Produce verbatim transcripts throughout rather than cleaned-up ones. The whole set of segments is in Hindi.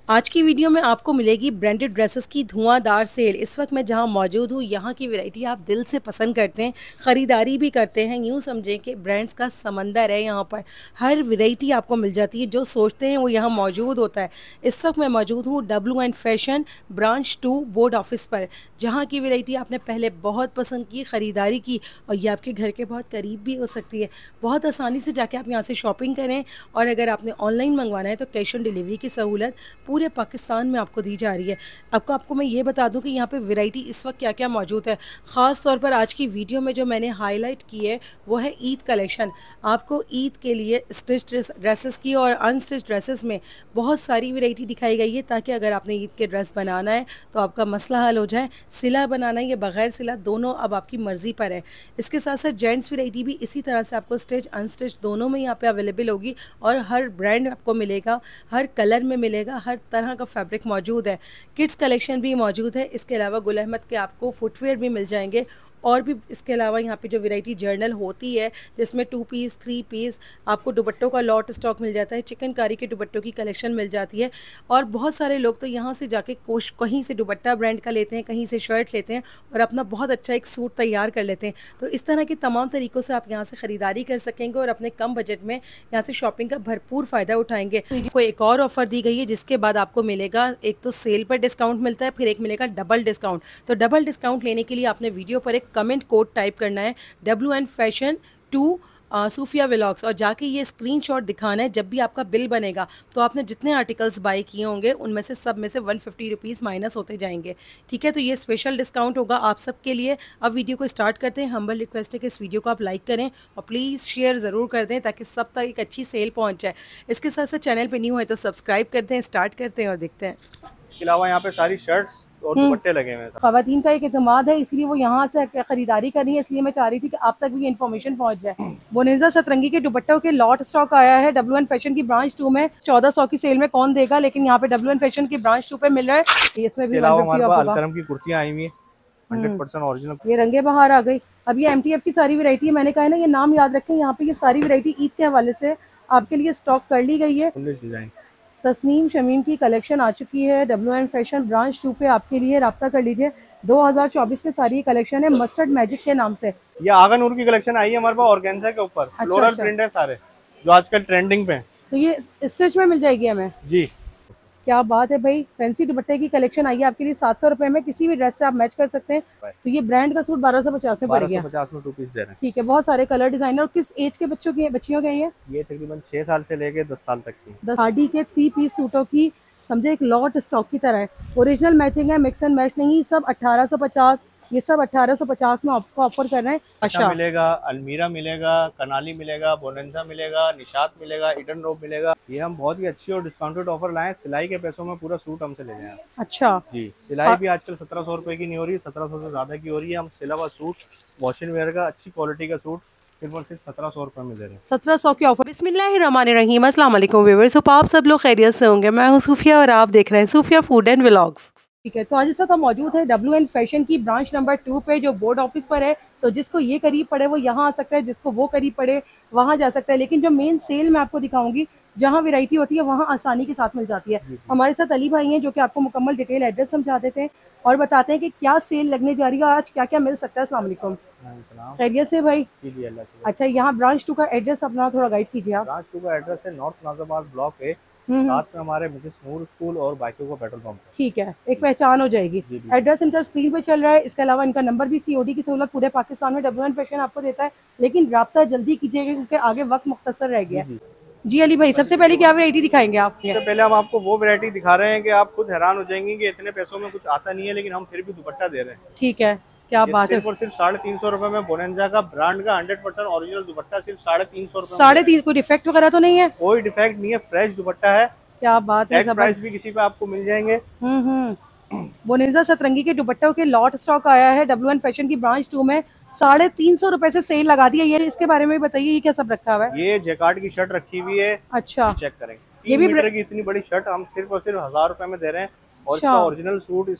आज की वीडियो में आपको मिलेगी ब्रांडेड ड्रेसेस की धुआंधार सेल। इस वक्त मैं जहां मौजूद हूं, यहां की वैरायटी आप दिल से पसंद करते हैं, ख़रीदारी भी करते हैं। यूं समझें कि ब्रांड्स का समंदर है। यहां पर हर वैरायटी आपको मिल जाती है, जो सोचते हैं वो यहां मौजूद होता है। इस वक्त मैं मौजूद हूं W and Fashion branch two board office पर, जहाँ की वैरायटी आपने पहले बहुत पसंद की, ख़रीदारी की, और ये आपके घर के बहुत करीब भी हो सकती है। बहुत आसानी से जाके आप यहाँ से शॉपिंग करें, और अगर आपने ऑनलाइन मंगवाना है तो कैश ऑन डिलीवरी की सहूलत पूरे पाकिस्तान में आपको दी जा रही है। आपको आपको मैं ये बता दूं कि यहाँ पे वैरायटी इस वक्त क्या क्या मौजूद है। ख़ास तौर पर आज की वीडियो में जो मैंने हाईलाइट की है वो है ईद कलेक्शन। आपको ईद के लिए स्टिच ड्रेसेस की और अनस्टिच ड्रेसेस में बहुत सारी वैरायटी दिखाई गई है, ताकि अगर आपने ईद के ड्रेस बनाना है तो आपका मसला हल हो जाए। सिला बनाना है या बगैर सिला, दोनों अब आपकी मर्ज़ी पर है। इसके साथ साथ जेंट्स वैरायटी भी इसी तरह से आपको स्टिच अनस्टिच दोनों में यहाँ पे अवेलेबल होगी, और हर ब्रांड आपको मिलेगा, हर कलर में मिलेगा, हर तरह का फैब्रिक मौजूद है। किड्स कलेक्शन भी मौजूद है। इसके अलावा गुल अहमद के आपको फुटवेयर भी मिल जाएंगे, और भी इसके अलावा यहाँ पे जो वैरायटी जर्नल होती है, जिसमें टू पीस थ्री पीस आपको दुपट्टों का लॉट स्टॉक मिल जाता है। चिकनकारी के दुपट्टों की कलेक्शन मिल जाती है, और बहुत सारे लोग तो यहाँ से जाके कोश कहीं से दुपट्टा ब्रांड का लेते हैं, कहीं से शर्ट लेते हैं, और अपना बहुत अच्छा एक सूट तैयार कर लेते हैं। तो इस तरह के तमाम तरीक़ों से आप यहाँ से ख़रीदारी कर सकेंगे, और अपने कम बजट में यहाँ से शॉपिंग का भरपूर फ़ायदा उठाएंगे। को एक और ऑफ़र दी गई है, जिसके बाद आपको मिलेगा, एक तो सेल पर डिस्काउंट मिलता है, फिर एक मिलेगा डबल डिस्काउंट। तो डबल डिस्काउंट लेने के लिए आपने वीडियो पर एक कमेंट कोड टाइप करना है, W and Fashion two Sufia vlogs, और जाके ये स्क्रीनशॉट दिखाना है। जब भी आपका बिल बनेगा तो आपने जितने आर्टिकल्स बाय किए होंगे उनमें से सब में से वन फिफ्टी रुपीज़ माइनस होते जाएंगे। ठीक है, तो ये स्पेशल डिस्काउंट होगा आप सबके लिए। अब वीडियो को स्टार्ट करते हैं। हम्बल रिक्वेस्ट है कि इस वीडियो को आप लाइक करें और प्लीज़ शेयर ज़रूर कर दें, ताकि सब तक एक अच्छी सेल पहुँच जाए। इसके साथ साथ चैनल पर न्यू है तो सब्सक्राइब करते हैं। स्टार्ट करते हैं और देखते हैं। इसके अलावा यहाँ पे सारी शर्ट्स और दुपट्टे लगे हुए हैं। ख़वातीन का एक एतमाद है, इसलिए वो यहाँ से खरीदारी करनी है, इसलिए मैं चाह रही थी कि आप तक भी इन्फॉर्मेशन पहुँच जाए। बोनेजा सतरंगी के दुपट्टों के लॉट स्टॉक आया है डब्ल्यू एंड फैशन की ब्रांच टू में। चौदह सौ की सेल में कौन देगा, लेकिन यहाँ पे डब्ल्यू एंड फैशन की ब्रांच टू पे मिल रहा है। इसमें भी अलकरम की कुर्तियाँ आई हुई है, हंड्रेड परसेंट ओरिजिनल। ये रंगे बहार आ गई। अब ये एम टी एफ की सारी वैरायटी है। मैंने कहा ना, ये नाम याद रखें। यहाँ पे ये सारी वैरायटी ईद के हवाले से आपके लिए स्टॉक कर ली गई है। डिजाइन तस्नीम शमीम की कलेक्शन आ चुकी है W and Fashion branch two पे, आपके लिए राब्ता कर लीजिए। दो हज़ार चौबीस में सारी कलेक्शन है, मस्टर्ड मैजिक के नाम से। ये आगा नूर की कलेक्शन आई है हमारे पास, ऑर्गेन्जा के ऊपर फ्लोरल प्रिंट है सारे, जो आजकल ट्रेंडिंग पे। तो ये स्टिच में मिल जाएगी हमें जी। क्या बात है भाई। फैंसी दुपट्टे की कलेक्शन आई है आपके लिए सात सौ रुपए में, किसी भी ड्रेस से आप मैच कर सकते हैं। तो ये ब्रांड का सूट बारह सौ पचास में पड़ गया। पचास में टू पीस दे रहे हैं। ठीक है, बहुत सारे कलर डिजाइन। और किस एज के बच्चों की बच्चियों के हैं? ये तकरीबन छह साल से लेके दस साल तक की खादी के थ्री पीस सूटों की समझे एक लॉट स्टॉक की तरह है। ओरिजिनल मैचिंग है, मिक्स एंड मैच नहीं। सब अठारह सौ पचास, ये सब अठारह सौ पचास में आपको ऑफर कर रहे हैं। अच्छा मिलेगा, अलमीरा मिलेगा, कनाली मिलेगा, बोनेंजा मिलेगा, निशात मिलेगा, इडन रोब मिलेगा। ये हम बहुत ही अच्छी और डिस्काउंटेड ऑफर लाए। सिलाई के पैसों में पूरा सूट हमसे ले जाए। अच्छा जी। सिलाई भी आजकल सत्रह सौ रुपए की नहीं हो रही, सत्रह सौ से ज्यादा की हो रही है। हम सिला हुआ सूट, वॉशिंग वेयर का अच्छी क्वालिटी का सूट सिर्फ और सिर्फ सत्रह सौ रुपए में दे रहे हैं। सत्रह सौ के ऑफर। बिस्मिल्लाहिर्रहमानिर्रहीम, अस्सलाम वालेकुम व्यूअर्स। तो आप सब लोग खैरियत से होंगे। मैं हूँ सूफिया और आप देख रहे हैं सूफिया फूड एंड व्लॉग्स। ठीक है, तो आज इस वक्त हम मौजूद है डब्ल्यू एंड फैशन की ब्रांच नंबर टू पे, जो बोर्ड ऑफिस पर है। तो जिसको ये करीब पड़े वो यहाँ आ सकता है, जिसको वो करीब पड़े वहाँ जा सकता है। लेकिन जो मेन सेल मैं आपको दिखाऊंगी, जहाँ वैरायटी होती है वहाँ आसानी के साथ मिल जाती है। हमारे साथ अली भाई हैं, जो कि आपको मुकम्मल डिटेल एड्रेस समझा देते हैं और बताते हैं कि क्या सेल लगने जा रही है, आज क्या क्या मिल सकता है। अस्सलाम वालेकुम। खैरियत से भाई? जी अल्लाह से। अच्छा, यहाँ ब्रांच टू का एड्रेस अपना थोड़ा गाइड कीजिए आप। ब्रांच टू का एड्रेस है नॉर्थ नाज़ाबाद ब्लॉक है, साथ में हमारे मिसेस नूर स्कूल और बाइकों का पेट्रोल पंप है। ठीक है, एक पहचान हो जाएगी। एड्रेस इनका स्क्रीन पे चल रहा है। इसके अलावा इनका नंबर भी, सीओडी की सहूलत पूरे पाकिस्तान में डब्ल्यू एंड फैशन आपको देता है। लेकिन राब्ता जल्दी कीजिएगा, क्योंकि आगे वक्त मुख्तसर रह गया। जी, जी अली भाई, सबसे पहले क्या वैरायटी दिखाएंगे आप? सबसे पहले हम आपको वो वैरायटी दिखा रहे हैं कि आप खुद हैरान हो जाएंगे कि इतने पैसों में कुछ आता नहीं है, लेकिन हम फिर भी दुपट्टा दे रहे हैं। ठीक है, क्या बात है। सिर्फ और सिर्फ साढ़े तीन सौ रुपए में बोनेंजा का ब्रांड का हंड्रेड परसेंट ओरिजिनल दुपट्टा सिर्फ साढ़े तीन सौ रुपए। साढ़े तीन, कोई डिफेक्ट वगैरह तो नहीं है? कोई डिफेक्ट नहीं है, फ्रेश दुपट्टा है। क्या बात है। प्राइस भी किसी पे आपको मिल जाएंगे। हम्म हम्म बोनेजा सतरंगी के दुपट्टों के लॉट स्टॉक आया है डब्ल्यू एंड फैशन की ब्रांच टू में। साढ़े तीन सौ रुपए से सेल लगा दिया। ये इसके बारे में बताइए, ये क्या सब रखा हुआ है? ये जैकार्ड की शर्ट रखी हुई है। अच्छा, चेक करेंगे। ये भी मीटर की इतनी बड़ी शर्ट हम सिर्फ और सिर्फ हजार रुपए में दे रहे हैं। और इसका ओरिजिनल सूट इस वक्त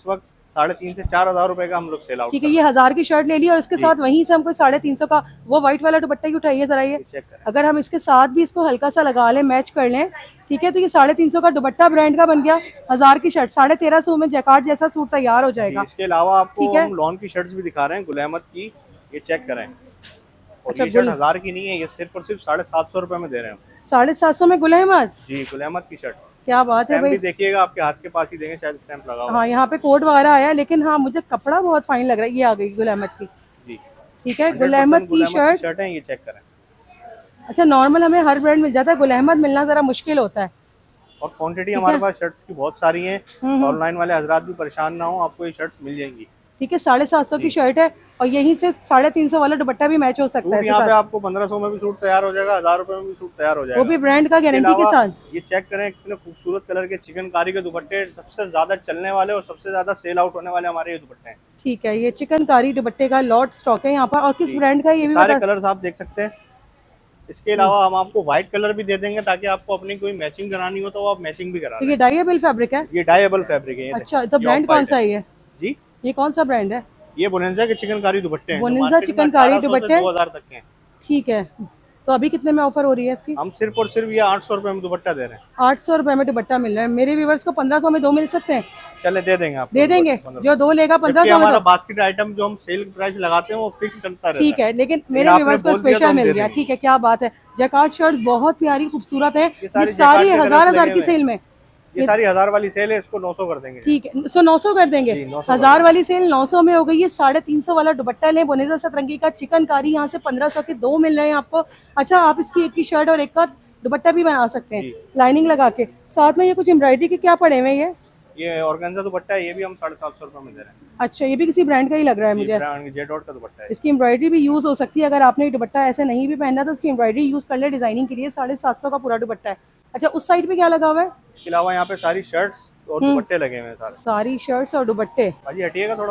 साढ़े तीन से चार हजार रुपए का हम लोग सेल आउट। ठीक है, ये हजार की शर्ट ले ली और इसके साथ वहीं से हमको साढ़े तीन सौ का वो व्हाइट वाला दुपट्टा ही उठाइए जरा, ये अगर हम इसके साथ भी इसको हल्का सा लगा लें, मैच कर लें, ठीक है, तो ये साढ़े तीन सौ का दुपट्टा ब्रांड का बन गया, हजार की शर्ट साढ़े तेरह सौ में जैकार्ड जैसा सूट तैयार हो जाएगा। इसके अलावा आपको हम लॉन की शर्ट्स भी दिखा रहे हैं, गुल अहमद की, ये चेक करें। अच्छा, ये शर्ट हजार की नहीं है, ये सिर्फ और सिर्फ साढ़े सात सौ रुपए में दे रहे हैं। साढ़े सात सौ में गुल अहमद? जी, गुल अहमद की शर्ट। क्या बात है भाई, देखिएगा आपके हाथ के पास ही देंगे, शायद स्टैंप लगा हुआ। हाँ, यहाँ पे कोड वगैरह आया, लेकिन हाँ मुझे कपड़ा बहुत फाइन लग रहा है। ये आ गई गुल अहमद की जी, ठीक है, गुल अहमद की शर्ट शर्ट है, ये चेक करें। अच्छा, नॉर्मल हमें हर ब्रांड मिल जाता है, गुल अहमद मिलना जरा मुश्किल होता है। और क्वांटिटी हमारे पास शर्ट्स की बहुत सारी है, ऑनलाइन वाले हजरात भी परेशान ना हो, आपको ये शर्ट्स मिल जाएंगी। ठीक है, साढ़े सात सौ की शर्ट है और यहीं से साढ़े तीन सौ वाला दुपट्टा भी मैच हो सकता है। यहाँ पे आपको पंद्रह सौ में भी सूट तैयार हो जाएगा, हजार रुपए में भी सूट तैयार हो जाएगा, वो भी ब्रांड का गारंटी के साथ। ये चेक करें कितने खूबसूरत कलर के चिकनकारी के दुपट्टे, सबसे ज्यादा चलने वाले और सबसे ज्यादा सेल आउट होने वाले हमारे ये दुपट्टे हैं। ठीक है, ये चिकनकारी दुपट्टे का लॉट स्टॉक है यहाँ पर। और किस ब्रांड का? ये भी सारे कलर्स आप देख सकते हैं। इसके अलावा हम आपको व्हाइट कलर भी दे देंगे, ताकि आपको अपनी कोई मैचिंग करानी हो तो आप मैचिंग भी करा। ये डाइएबल फैब्रिक है? ये डाइएबल फैब्रिक है। अच्छा, तो ब्रांड कौन सा है जी? ये कौन सा ब्रांड है? ये बोनेंजा के चिकनकारी दुपट्टे हैं। बोनेंजा चिकनकारी दुपट्टे दो हजार तक के हैं। ठीक है, तो अभी कितने में ऑफर हो रही है इसकी? हम सिर्फ और सिर्फ ये आठ सौ रुपए में दुपट्टा दे रहे हैं। आठ सौ रुपए में दुपट्टा मिल रहा है। मेरे व्यूवर्स को पंद्रह सौ में दो मिल सकते हैं। चले दे देंगे आप, दे देंगे, जो दो लेगा पंद्रह सौ में। बास्केट आइटम जो हम सेल प्राइस लगाते हैं वो फिक्स चलता रहता है। ठीक है, लेकिन मेरे व्यूवर्स को स्पेशल मिल गया। ठीक है, क्या बात है। जैकार्ड शर्ट बहुत प्यारी खूबसूरत है, ये सारी हजार हजार की सेल में। ये सारी हजार वाली सेल है, इसको नौ सौ कर देंगे। ठीक है, इसको नौ सौ कर देंगे। हजार वाली सेल नौ सौ में हो गई। ये साढ़े तीन सौ वाला दुपट्टा ले, बोनेजा सतरंगी का चिकनकारी, यहाँ से पंद्रह सौ के दो मिल रहे हैं आपको। अच्छा, आप इसकी एक की शर्ट और एक का दुपट्टा भी बना सकते हैं लाइनिंग लगा के। साथ में ये कुछ एम्ब्रॉयडरी के क्या पड़े हुए? ये ये ऑर्गेन्जा दुपट्टा है, ये भी हम साढ़े सात सौ रुपए में दे रहे हैं। अच्छा, ये भी किसी ब्रांड का ही लग रहा है मुझे। जे डॉट का दुपट्टा है, इसकी एम्ब्रॉयडरी भी यूज हो सकती है। अगर आपने दुपट्टा ऐसे नहीं भी पहनना तो उसकी एम्ब्रॉयडरी यूज कर ले डिजाइनिंग के लिए। साढ़े सात सौ का पूरा दुपट्टा है। अच्छा, उस साइड पे क्या लगा हुआ है? इसके अलावा यहाँ पे सारी शर्ट्स और दुपट्टे लगे हुए हैं सारे। सारी शर्ट्स और दुपट्टे। भाजी हटिएगा थोड़ा,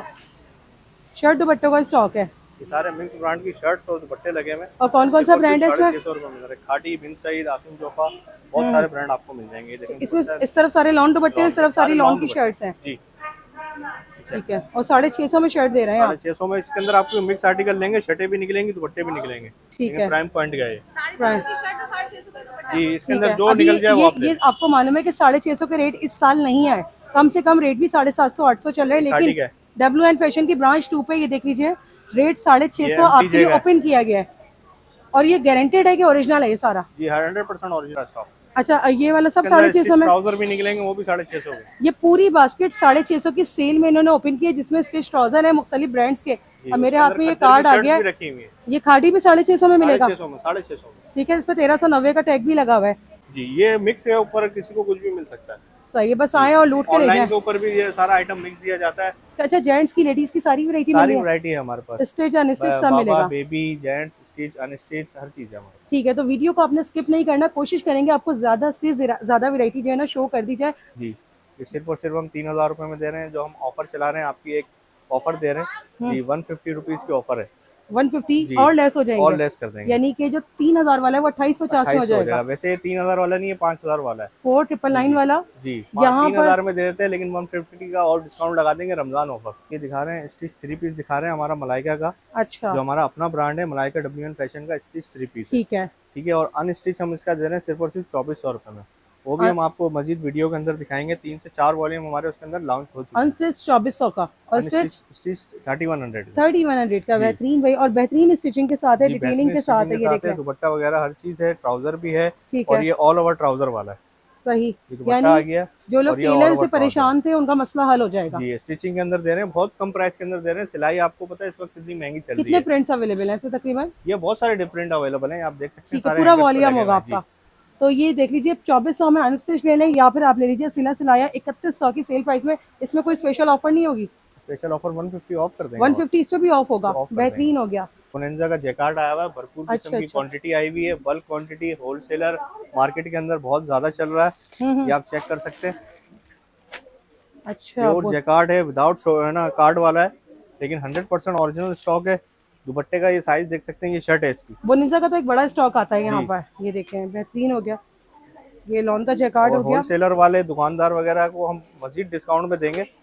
शर्ट दुपट्टों का स्टॉक है। ये सारे मिक्स ब्रांड की शर्ट्स और दुपट्टे लगे हुए हैं। और कौन कौन सा ब्रांड है इसमें? छह सौ रुपए में खाटी, बिन सईद, आसिम जोफा, बहुत सारे ब्रांड आपको मिल जाएंगे। इसमें इस तरफ सारे लॉन दुपट्टे, इस तरफ सारी लॉन की शर्ट्स हैं जी। ठीक है, और साढ़े छह सौ में शर्ट दे रहे हैं। साढ़े छह सौ में इसके अंदर आपको मिक्स आर्टिकल लेंगे, शर्टें भी निकलेंगी, दुपट्टे भी निकलेंगे। ठीक है, प्राइम पॉइंट का है जी। इसके अंदर जो निकल जाए वो ये आपको मालूम है कि साढ़े छह सौ के रेट इस साल नहीं आए। कम से कम रेट भी साढ़े सात सौ आठ सौ चल रहे हैं। लेकिन डब्ल्यू एन फैशन की ब्रांच टू पे ये देख लीजिए, रेट साढ़े छह सौ आपके लिए ओपन किया गया है। और ये गारंटेड है कि ओरिजिनल है ये सारा जी, हंड्रेड परसेंट ओरिजिनल स्टॉक। अच्छा, ये वाला सब साढ़े छह सौ में ट्राउजर भी निकलेंगे, वो भी साढ़े छह सौ। ये पूरी बास्केट साढ़े छह सौ की सेल में इन्होंने ओपन की है, जिसमें स्टिच ट्राउजर है मुख्तलिफ ब्रांड्स के। और मेरे हाथ में ये कार्ड आ गया, ये खाड़ी भी साढ़े छह सौ में मिलेगा। साढ़े छह सौ। ठीक है, इस पे तेरह सौ नब्बे का टैग भी लगा हुआ है जी। ये मिक्स है, ऊपर किसी को कुछ भी मिल सकता है। सही है, बस आए और लूट के ले जाएं। के ऊपर भी ये सारा आइटम मिक्स दिया जाता है। अच्छा, जेंट्स की लेडीज की सारी वैरायटी मिलेगी? सारी वैरायटी है हमारे पास, स्टिच अनस्टिच सब मिलेगा। बेबी, जेंट्स, स्टिच अनस्टिच हर चीज है हमारे। ठीक है, तो वीडियो को आपने स्किप नहीं करना, कोशिश करेंगे आपको ज्यादा से ज्यादा वैरायटी जो है ना शो कर दी जाए जी। ये सिर्फ और सिर्फ हम तीन हजार रुपए में दे रहे हैं, जो हम ऑफर चला रहे हैं। आपकी एक ऑफर दे रहे हैं जी, वन फिफ्टी रुपीज की ऑफर है। वन फिफ्टी और लेस हो जाएंगे, और लेस कर देंगे। यानी कि जो तीन हजार वाला है वो अट्ठाईस पचास में हो जाएगा। वैसे ये तीन हजार वाला नहीं है, पाँच हजार वाला है। फोर ट्रिपल नाइन वाला जी, यहाँ तीन हजार में दे देते हैं, लेकिन वन फिफ्टी का और डिस्काउंट लगा देंगे रमजान ऑफर। ये दिखा रहे हैं स्टिच थ्री पीस दिखा रहे हैं, हमारा मलाइका का। अच्छा, जो हमारा अपना ब्रांड है मलाइका डब्ल्यू एन फैशन का स्टिच थ्री पीस। ठीक है, ठीक है। और अनस्टिच हम इसका दे रहे हैं सिर्फ और सिर्फ चौबीस सौ रुपए में। वो भी हम आपको मजीद वीडियो के अंदर दिखाएंगे। तीन से चार वॉल्यूम हमारे उसके अंदर लॉन्च हो चुके हैं। अनस्टिच चौबीस सौ का और stitch thirty one hundred thirty one hundred का बेहतरीन भाई, और बेहतरीन स्टिचिंग के साथ है, डिटेलिंग के साथ है। ये देखिए, दुपट्टा वगैरह हर चीज है, ट्राउजर भी है, और ये ऑल ओवर ट्राउजर वाला है। सही, यानी आ गया। जो लोग टेलर से परेशान थे उनका मसला हल हो जाएगा जी। स्टिचिंग के अंदर दे रहे हैं, बहुत कम प्राइस के अंदर दे रहे हैं। सिलाई आपको पता है इस वक्त कितनी महंगी चल रही है। कितने प्रिंट्स अवेलेबल हैं इसमें तकरीबन? ये बहुत सारे डिफरेंट अवेलेबल हैं, आप देख सकते हैं। पूरा वॉल्यूम होगा आपका। तो ये देख लीजिए, चौबीस सौ में अनस्टिच ले लें, या फिर आप ले लीजिए सिला सिलाया इकतीस सौ की सेल प्राइस में। इसमें कोई स्पेशल ऑफर नहीं होगी? Special offer one fifty off कर देंगे। वन फिफ्टी इस पे भी ऑफ होगा, बेहतरीन हो गया। बोनेंजा का जैकार्ड आया हुआ है, भरपूर किस्म की क्वांटिटी आई हुई है, बल्क क्वांटिटी, होलसेलर मार्केट के अंदर बहुत ज्यादा चल रहा है, ये आप चेक कर सकते हैं। अच्छा, और जैकार्ड है, विदाउट है ना कार्ड वाला है, लेकिन हंड्रेड परसेंट ओरिजिनल स्टॉक है। दुपट्टे का ये साइज देख सकते हैं, ये शर्ट है इसकी। बोनेजा का तो एक बड़ा स्टॉक आता है यहाँ पर, ये देखें बेहतरीन हो गया। ये लॉन का जैकार्ड हो गया। होलसेलर वाले दुकानदार वगैरह को हम मजीद डिस्काउंट में देंगे,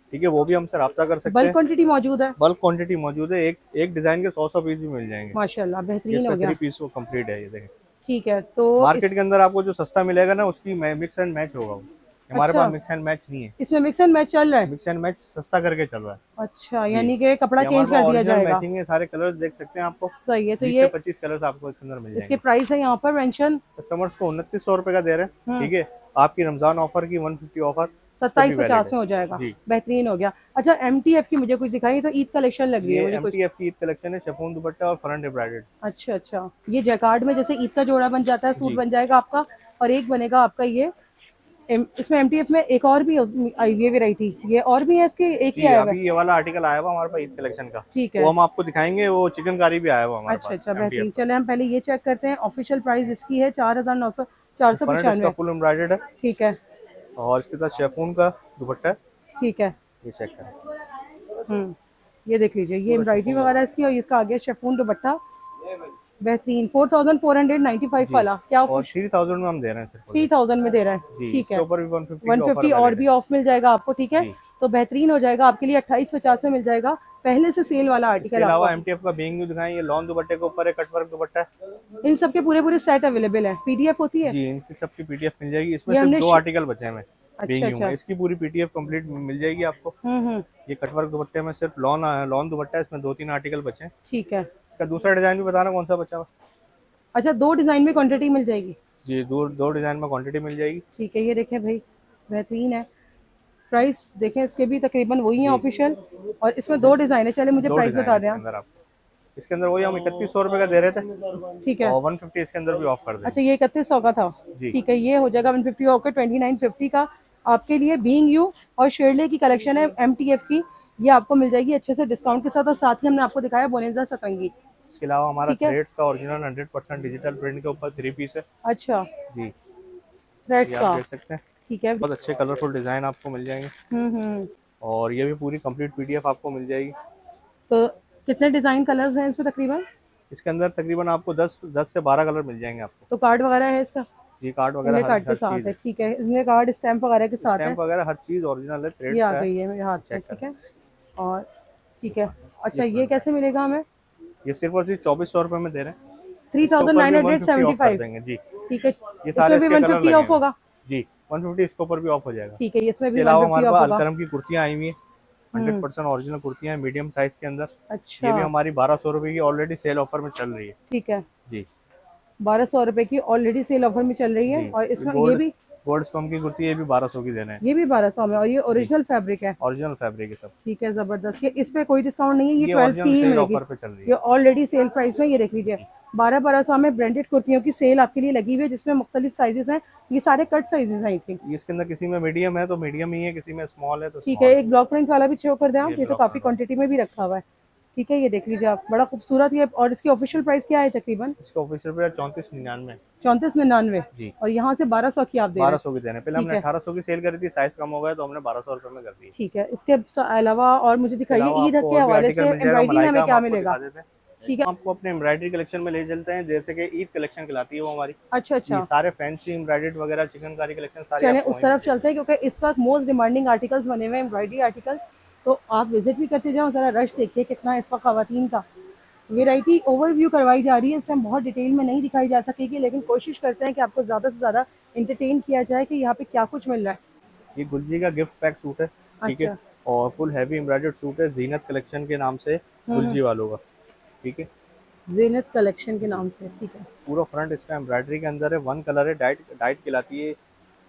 ठीक है, वो भी हमसे राब्ता कर सकते हैं। बल्क क्वांटिटी मौजूद है? बल्क क्वांटिटी मौजूद है, एक एक डिजाइन के सौ सौ पीस भी मिल जाएंगे माशाल्लाह, बेहतरीन हो गया। थ्री पीस वो कंप्लीट है ये देखें। ठीक है, तो मार्केट इस... के अंदर आपको जो सस्ता मिलेगा ना उसकी मिक्स एंड मैच होगा, हमारे अच्छा, पास मिक्स एंड मैच नहीं है। इसमें मिक्स एंड मैच चल रहा है? मिक्स एंड मैच सस्ता करके चल रहा है। अच्छा, यानी कि कपड़ा चेंज कर दिया जाएगा। मैचिंग है, सारे कलर्स देख सकते हैं आपको। सही है, तो बीस ये से पच्चीस कलर्स आपको इसके अंदर मिल जाएंगे। इसके प्राइस है यहाँ पर मेंशन, कस्टमर्स को उनतीस सौ रुपए का दे रहे हैं। ठीक है, आपकी रमजान ऑफर की वन फिफ्टी ऑफर सत्ताईस पचास में हो जाएगा। बेहतरीन हो गया। अच्छा, एमटीएफ की मुझे कुछ दिखाई, तो ईद कलेक्शन लग रही है मुझे। एमटीएफ की ईद कलेक्शन है, शिफॉन दुपट्टा और फ्रंट एम्ब्रॉयडर्ड। अच्छा अच्छा, ये जैकार्ड में जैसे ईद का जोड़ा बन जाता है, सूट बन जाएगा आपका, और एक बनेगा आपका ये एम, इसमें एमटीएफ में एक और भी आई हुई है वैरायटी, ये और भी है इसके, एक ही आया है अभी ये वाला आर्टिकल आया हुआ हमारे पास ईद कलेक्शन का। ठीक है, वो हम आपको दिखाएंगे, वो चिकनकारी भी आया हुआ हमारे अच्छा पास। अच्छा, बेहतरीन। चले हम पहले ये चेक करते हैं। ऑफिशियल प्राइस इसकी है चार हजार नौ सौ चार सौ पचानवे, फुल एम्ब्रॉयडर्ड है। ठीक है, और इसके साथ शिफॉन का दुपट्टा है। ठीक है, ये चेक करें। हम्म, ये देख लीजिए, ये एम्ब्रॉयडरी वगैरह इसकी, और इसका आगे शिफॉन दुपट्टा बेहतरीन। Four thousand four hundred ninety five वाला क्या और थ्री थाउजेंड में हम दे रहे हैं, थ्री थाउजेंड में दे रहे हैं। ठीक है, ऊपर भी वन फिफ्टी और भी ऑफ मिल जाएगा आपको। ठीक है, तो बेहतरीन हो जाएगा आपके लिए, अट्ठाईस पचास में मिल जाएगा, पहले से सेल वाला आर्टिकल। इसके अलावा एमटीएफ का बीइंग दिखाएं, ये लॉन दुपट्टे के ऊपर है, कटवर्क दुपट्टा है। इन सब के पूरे पूरे सेट अवेलेबल है। पीडीएफ होती है जी, इनकी सबकी पीडीएफ मिल जाएगी। इसमें सिर्फ दो आर्टिकल बचे हैं। अच्छा अच्छा, इसकी पूरी पीडीएफ कंप्लीट मिल जाएगी आपको। ये कटवर्क दुपट्टे में सिर्फ लॉन लॉन दुपट्टा है, इसमें दो तीन आर्टिकल बचे हैं। ठीक है, इसका दूसरा डिजाइन भी बताना कौन सा बचा हुआ। अच्छा, दो डिजाइन में क्वांटिटी मिल जाएगी? जी, दो दो डिजाइन में क्वांटिटी मिल जाएगी। ठीक है, ये देखें भाई, बेहतरीन है। प्राइस देखें इसके भी तकरीबन वही है ऑफिशियल, और इसमें दो डिजाइन है। चले मुझे प्राइस बता दें। इसके अंदर वही हम इकतीस सौ रुपए का दे रहे थे। ठीक है, और वन फिफ्टी इसके अंदर भी ऑफ कर दें। अच्छा, ये इकतीस सौ का था। ठीक है, ये हो जाएगा वन फिफ्टी ऑफ के ट्वेंटी नाइन फिफ्टी का आपके लिए। बीइंग यू और शेरले की कलेक्शन है एमटीएफ की, ये आपको मिल जाएगी अच्छे से डिस्काउंट के साथ। और साथ ही हमने आपको दिखाया बोनेजा सतंगी। इसके अलावा हमारा थ्रेड्स का original hundred percent digital print के ऊपर थ्री पीस है। अच्छा जी, थ्रेड्स का देख सकते हैं। ठीक है, बहुत अच्छे कलरफुल डिजाइन आपको मिल जाएंगे। हम्म और ये भी पूरी कंप्लीट पीडीएफ आपको मिल जाएगी। तो कितने डिजाइन कलर्स हैं इसमें तकरीबन? इसके अंदर तकरीबन आपको दस दस से बारह कलर मिल जाएंगे आपको। तो कार्ड वगैरह है इसका? जी, कार्ड वगैरह कार्ड के साथ है। ठीक है, इसमें कार्ड स्टैंप वगैरह के साथ है, स्टैंप वगैरह हर चीज ओरिजिनल है। थ्रेड्स ये आ गई है मेरे हाथ में। ठीक है, और ठीक है, अच्छा, ये कैसे मिलेगा हमें? ये सिर्फ और सिर्फ चौबीस सौ रुपए में दे रहे हैं, three thousand nine hundred seventy five जी। ठीक है, ये सारे भी वन फिफ्टी ऑफ होगा जी, वन फिफ्टी इसके ऊपर भी ऑफ हो जाएगा। ठीक है, इसमें भी अलावा हमारे पास अलकरम की कुर्तियां आई हुई है, हंड्रेड परसेंट ओरिजिनल कुर्तियां हैं, मीडियम साइज के अंदर। अच्छा, ये भी हमारी बारह सौ रुपए की ऑलरेडी सेल ऑफर में चल रही है। ठीक है जी, बारह सौ रुपए की ऑलरेडी सेल ऑफर में चल रही है। और इसमें ये भी गोल्ड स्पम की कुर्ती, ये भी बारह सौ की देना है। ये भी बारह सौ में, और ये ओरिजिनल फैब्रिक है। ओरिजिनल फैब्रिक है सब। ठीक है, जबरदस्त। ये इस पे कोई डिस्काउंट नहीं है, ये ट्वेल्व की ही मिलेगी, ऑफर पे चल रही है। ये ऑलरेडी सेल प्राइस में। ये देख लीजिए, बारह बारह सौ में ब्रांडेड कुर्तियों की सेल आपके लिए लगी हुई है, जिसमें मुख्तलिफ साइजेस हैं। ये सारे कट साइजेस हैं। आई थिंक इसके अंदर किसी में मीडियम है तो मीडियम ही है, किसी में स्मॉल है तो ठीक है। एक ब्लॉक प्रिंट वाला भी शो कर दें आप, ये तो काफी क्वांटिटी में भी रखा हुआ है। ठीक है, ये देख लीजिए आप, बड़ा खूबसूरत ये। और इसकी ऑफिशियल प्राइस क्या है तकरीबन? इसका ऑफिशियल प्राइस चौंतीस निन्यानवे चौंतीस निन्यानवे जी। और यहाँ से बारह सौ की आप दे बारह सौ की देने। पहले हमने अठारह सौ की सेल करी थी, साइज कम हो गया तो हमने बारह सौ रुपए में कर दी। ठीक है, इसके अलावा और मुझे दिखाइए ईद के हवाले से एम्ब्रॉयडरी में हमें क्या मिलेगा? ठीक है, आपको अपने एम्ब्रॉयडरी कलेक्शन में ले चलते हैं, जैसे कि ईद कलेक्शन कहलाती है वो हमारी। अच्छा अच्छा, सारे फैंसी एम्ब्रॉयडरी वगैरह चिकनकारी कलेक्शन सारे। चलें उस तरफ चलते हैं, क्योंकि इस वक्त मोस्ट डिमांडिंग आर्टिकल्स बने हुए हैं एम्ब्रॉयडरी आर्टिकल्स। तो आप विजिट भी करते जाओ, जरा रश देखिए कितना इस वक्त खवातीन का। वेराइटी ओवरव्यू करवाई जा रही है, इस टाइम बहुत डिटेल में नहीं दिखाई जा सकेगी, लेकिन कोशिश करते हैं कि आपको ज़्यादा से ज़्यादा इंटरटेन किया जाए कि यहाँ पे क्या कुछ मिल रहा है। ये गुलजी का गिफ्ट पैक सूट है। ठीक है, और फुल हैवी एम्ब्रॉयडर्ड सूट है, जीनत कलेक्शन के नाम से गुलजी वालों का। ठीक है, जीनत कलेक्शन के नाम से। ठीक है, पूरा फ्रंट इसका एम्ब्रॉयडरी के अंदर है, वन कलर है, डाइट डाइट कहलाती है।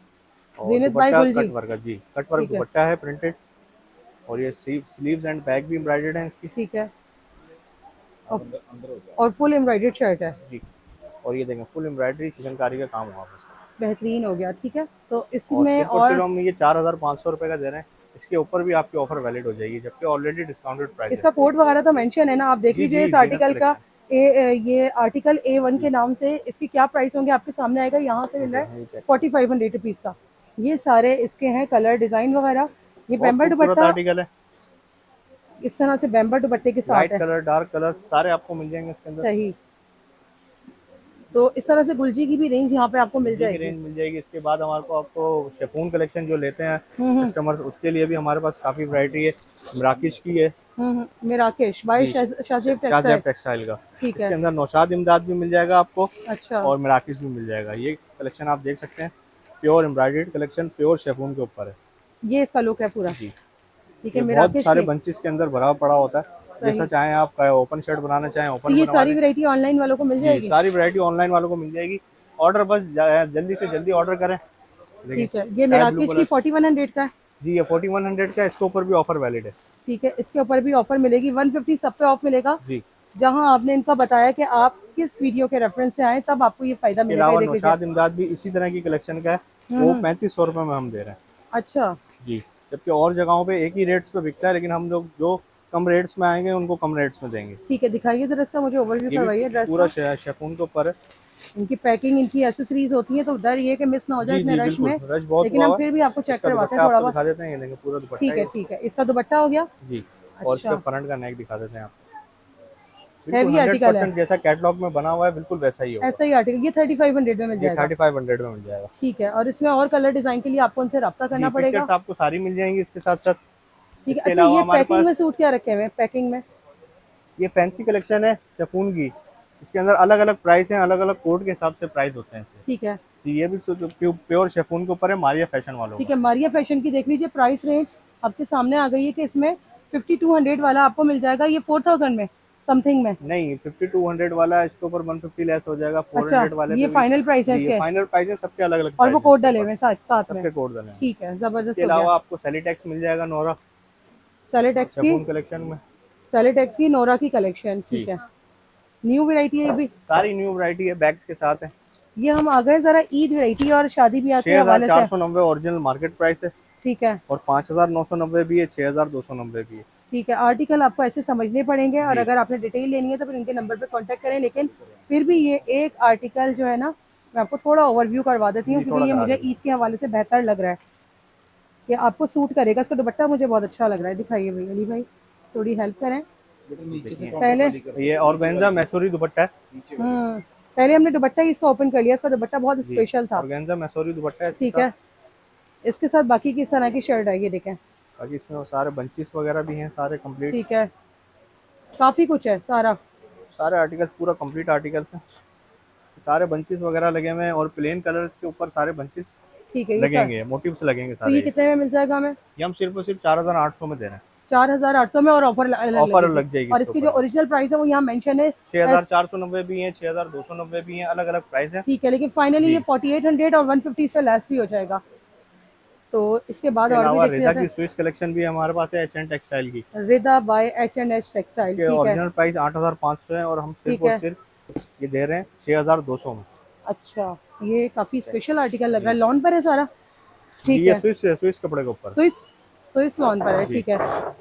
Zeenat by Gulji cut work जी, कट वर्क दुपट्टा है प्रिंटेड, और ये स्लीव्स एंड बैक भी एम्ब्रॉयडर्ड है इसकी। ठीक है, और फुल एम्ब्रॉयडर्ड शर्ट है जी। और ये देखें फुल एम्ब्रॉयडरी चिकनकारी का काम हुआ है, बेहतरीन हो गया। ठीक है, तो इसमें और, और हम ये चार हजार पाँच सौ रुपए का दे रहे हैं, इसके ऊपर भी आपकी ऑफर वैलिड हो जाएगी, जबकि ऑलरेडी डिस्काउंटेड प्राइस। इसका कोड वगैरह तो मेंशन है ना, आप देख लीजिए इस आर्टिकल का। ए, ये आर्टिकल ए वन के नाम से इसके क्या प्राइस होंगे आपके सामने आएगा। यहाँ से मिल रहा है फोर्टी फाइव हंड्रेड रुपीज का। ये सारे इसके हैं कलर डिजाइन वगैरह। ये बेम्बर दुपट्टा आर्टिकल है, इस तरह से बेम्बर दुपट्टे के साथ है, कलर डार्क कलर सारे आपको मिल जाएंगे इसके अंदर। सही, तो इस तरह से गुलजी की भी रेंज यहाँ पे आपको मिल जाएगी, रेंज मिल जाएगी। इसके बाद हमारे को आपको शेफून कलेक्शन जो लेते हैं कस्टमर्स, उसके लिए भी हमारे पास काफी वैरायटी है। मराकेश की है, मराकेश बाय शाहजेब टेक्सटाइल का। इसके अंदर नौशाद इमदाद भी मिल जाएगा आपको, अच्छा, और मराकेश भी मिल जाएगा। ये कलेक्शन आप देख सकते हैं, pure embroidered collection, pure chiffon के ऊपर है। ये इसका लुक है पूरा जी, ठीक है। बहुत सारे बंचेस के अंदर भरा पड़ा होता है, जैसा चाहें आप ओपन शर्ट बनाना चाहें ओपन। तो ये सारी वैरायटी ऑनलाइन वालों को मिल जाएगी? सारी वैरायटी ऑनलाइन वालों को मिल जाएगी। ऑर्डर बस जल्दी से जल्दी ऑर्डर करें। ठीक है, ये मराकेश की फोर्टी वन हंड्रेड का है जी, ये फोर्टी वन हंड्रेड का। इसके ऊपर भी ऑफर वैलिड है। ठीक है, इसके ऊपर भी ऑफर मिलेगी, वन फिफ्टी सब पे ऑफ मिलेगा जी। जहां आपने इनका बताया कि आप किस वीडियो के रेफरेंस से आए तब आपको ये फायदा मिलेगा। इसके अलावा नौशाद इमदाद भी इसी तरह की कलेक्शन का है, वो पैंतीस सौ रुपए में हम दे रहे हैं। अच्छा जी, जबकि और जगहों पे एक ही रेट्स पे बिकता है, लेकिन हम लोग जो कम रेट्स में आएंगे उनको कम रेट्स में देंगे। ठीक है, दिखाइए जरा इसका, मुझे ओवरव्यू करवाइए ड्रेस पूरा शेफून के ऊपर है। इनकी पैकिंग, इनकी एक्सेसरीज होती है, तो डर ये कि मिस ना हो जाए इतने रश में, रश बहुत, लेकिन हम फिर भी आपको चेक करवाते हैं, थोड़ा बहुत दिखा देते हैं। ये देखिए पूरा दुपट्टा। ठीक है ठीक है, इसका दुपट्टा हो गया जी, और इसका फ्रंट का नेक दिखा देते हैं आपको। हैवी आर्टिकल है, जैसा कैटलॉग में बना हुआ है बिल्कुल वैसा ही होगा, ऐसा ही आर्टिकल। ये थर्टी फाइव हंड्रेड में मिल जाएगा, थर्टी फाइव हंड्रेड में मिल जाएगा। ठीक है, और इसमें और कलर डिजाइन के लिए आपको उनसे रब्ता करना पड़ेगा, आपको सारी मिल जाएंगी इसके साथ साथ। ठीक है, अच्छा ये पैकिंग में सूट क्या रखे हुए हैं? पैकिंग में ये फैंसी कलेक्शन है शेफून की, इसके अंदर अलग अलग प्राइस हैं, अलग अलग कोड के हिसाब से प्राइस होते हैं इसके। ठीक है जी, ये भी प्योर शेफून के ऊपर है, मारिया फैशन वालों। ठीक है, मारिया फैशन की देख लीजिए प्राइस रेंज आपके सामने आ गई है कि इसमें फिफ्टी टू हंड्रेड वाला आपको मिल जाएगा, ये फोर थाउजेंड में समथिंग में नहीं, फिफ्टी टू हंड्रेड वाला इसके ऊपर वन फिफ्टी लेस हो जाएगा। फोर हंड्रेड अच्छा, वाले ये फाइनल प्राइस है इसके, फाइनल प्राइस है सबके अलग अलग, और वो कोड डले हुए साथ साथ में, कोड डले। ठीक है, जबरदस्त। इसके अलावा आपको सेलिटेक्स मिल जाएगा, नोरा सेलिटेक्स की कलेक्शन में, सेलिटेक्स की नोरा की कलेक्शन। ठीक है, न्यू वैरायटी है, ये भी सारी न्यू वैरायटी है, बैग्स के साथ है। ये हम आ गए जरा ईद वैरायटी और शादी ब्याह के हवाले से। चार सौ नब्बे ओरिजिनल मार्केट प्राइस है। ठीक है, और पाँच हजार नौ सौ नब्बे भी है, छह हजार दो सौ नब्बे भी है। ठीक है, आर्टिकल आपको ऐसे समझने पड़ेंगे, और अगर आपने डिटेल लेनी है तो फिर इनके नंबर पे कांटेक्ट करें। लेकिन फिर भी ये एक आर्टिकल जो है ना, मैं आपको थोड़ा ओवरव्यू करवा देती हूँ, क्योंकि ये मुझे ईद के हवाले से बेहतर लग रहा है कि आपको सूट करेगा। इसका दुपट्टा मुझे बहुत अच्छा लग रहा है, दिखाइए भाई अली भाई, थोड़ी हेल्प करें पहले। ये ऑर्गेन्जा मैसूरी दुपट्टा है, पहले हमने दुपट्टा ही इसका ओपन कर लिया, इसका दुपट्टा बहुत स्पेशल था, ऑर्गेन्जा मैसूरी दुपट्टा है। ठीक है, इसके साथ बाकी किस तरह की शर्ट है ये देखें, बाकी इसमें सारे बंचेस वगैरह भी हैं, सारे कंप्लीट। ठीक है, काफी कुछ है, सारा सारे आर्टिकल्स पूरा कंप्लीट आर्टिकल्स हैं, सारे बंचेस वगैरह लगे हुए हैं, और प्लेन कलर्स के ऊपर सारे बंचेस ठीक है लगेंगे, मोटिव्स लगेंगे सारे। तो ये कितने में मिल जाएगा हमें? ये हम सिर्फ और सिर्फ चार हजार आठ सौ में दे रहे हैं, चार हजार आठ सौ में, और ऑफर ऑफर लग जाएगी। और इसकी जो ओरिजिनल प्राइस है वो यहाँ मेंशन है, छह हजार चार सौ नब्बे भी है, छह हजार दो सौ नब्बे भी है, अलग अलग प्राइस है। ठीक है, लेकिन फाइनली ये फोर्टी एट हंड्रेड और वन फिफ्टी से लेस भी हो जाएगा। तो इसके बाद और भी रिदा की स्विस कलेक्शन भी हमारे पास है, एच एंड टेक्सटाइल की, Rida by H and H textile. ठीक है, ओरिजिनल प्राइस आठ हजार पाँच सौ है, और हम सिर्फ और सिर्फ ये दे रहे हैं छह हजार दो सौ में। अच्छा, ये काफी स्पेशल आर्टिकल लग रहा है, लॉन पर है सारा। ठीक है, स्विस स्विस कपड़े के ऊपर, स्विस स्विस लॉन पर है। ठीक है,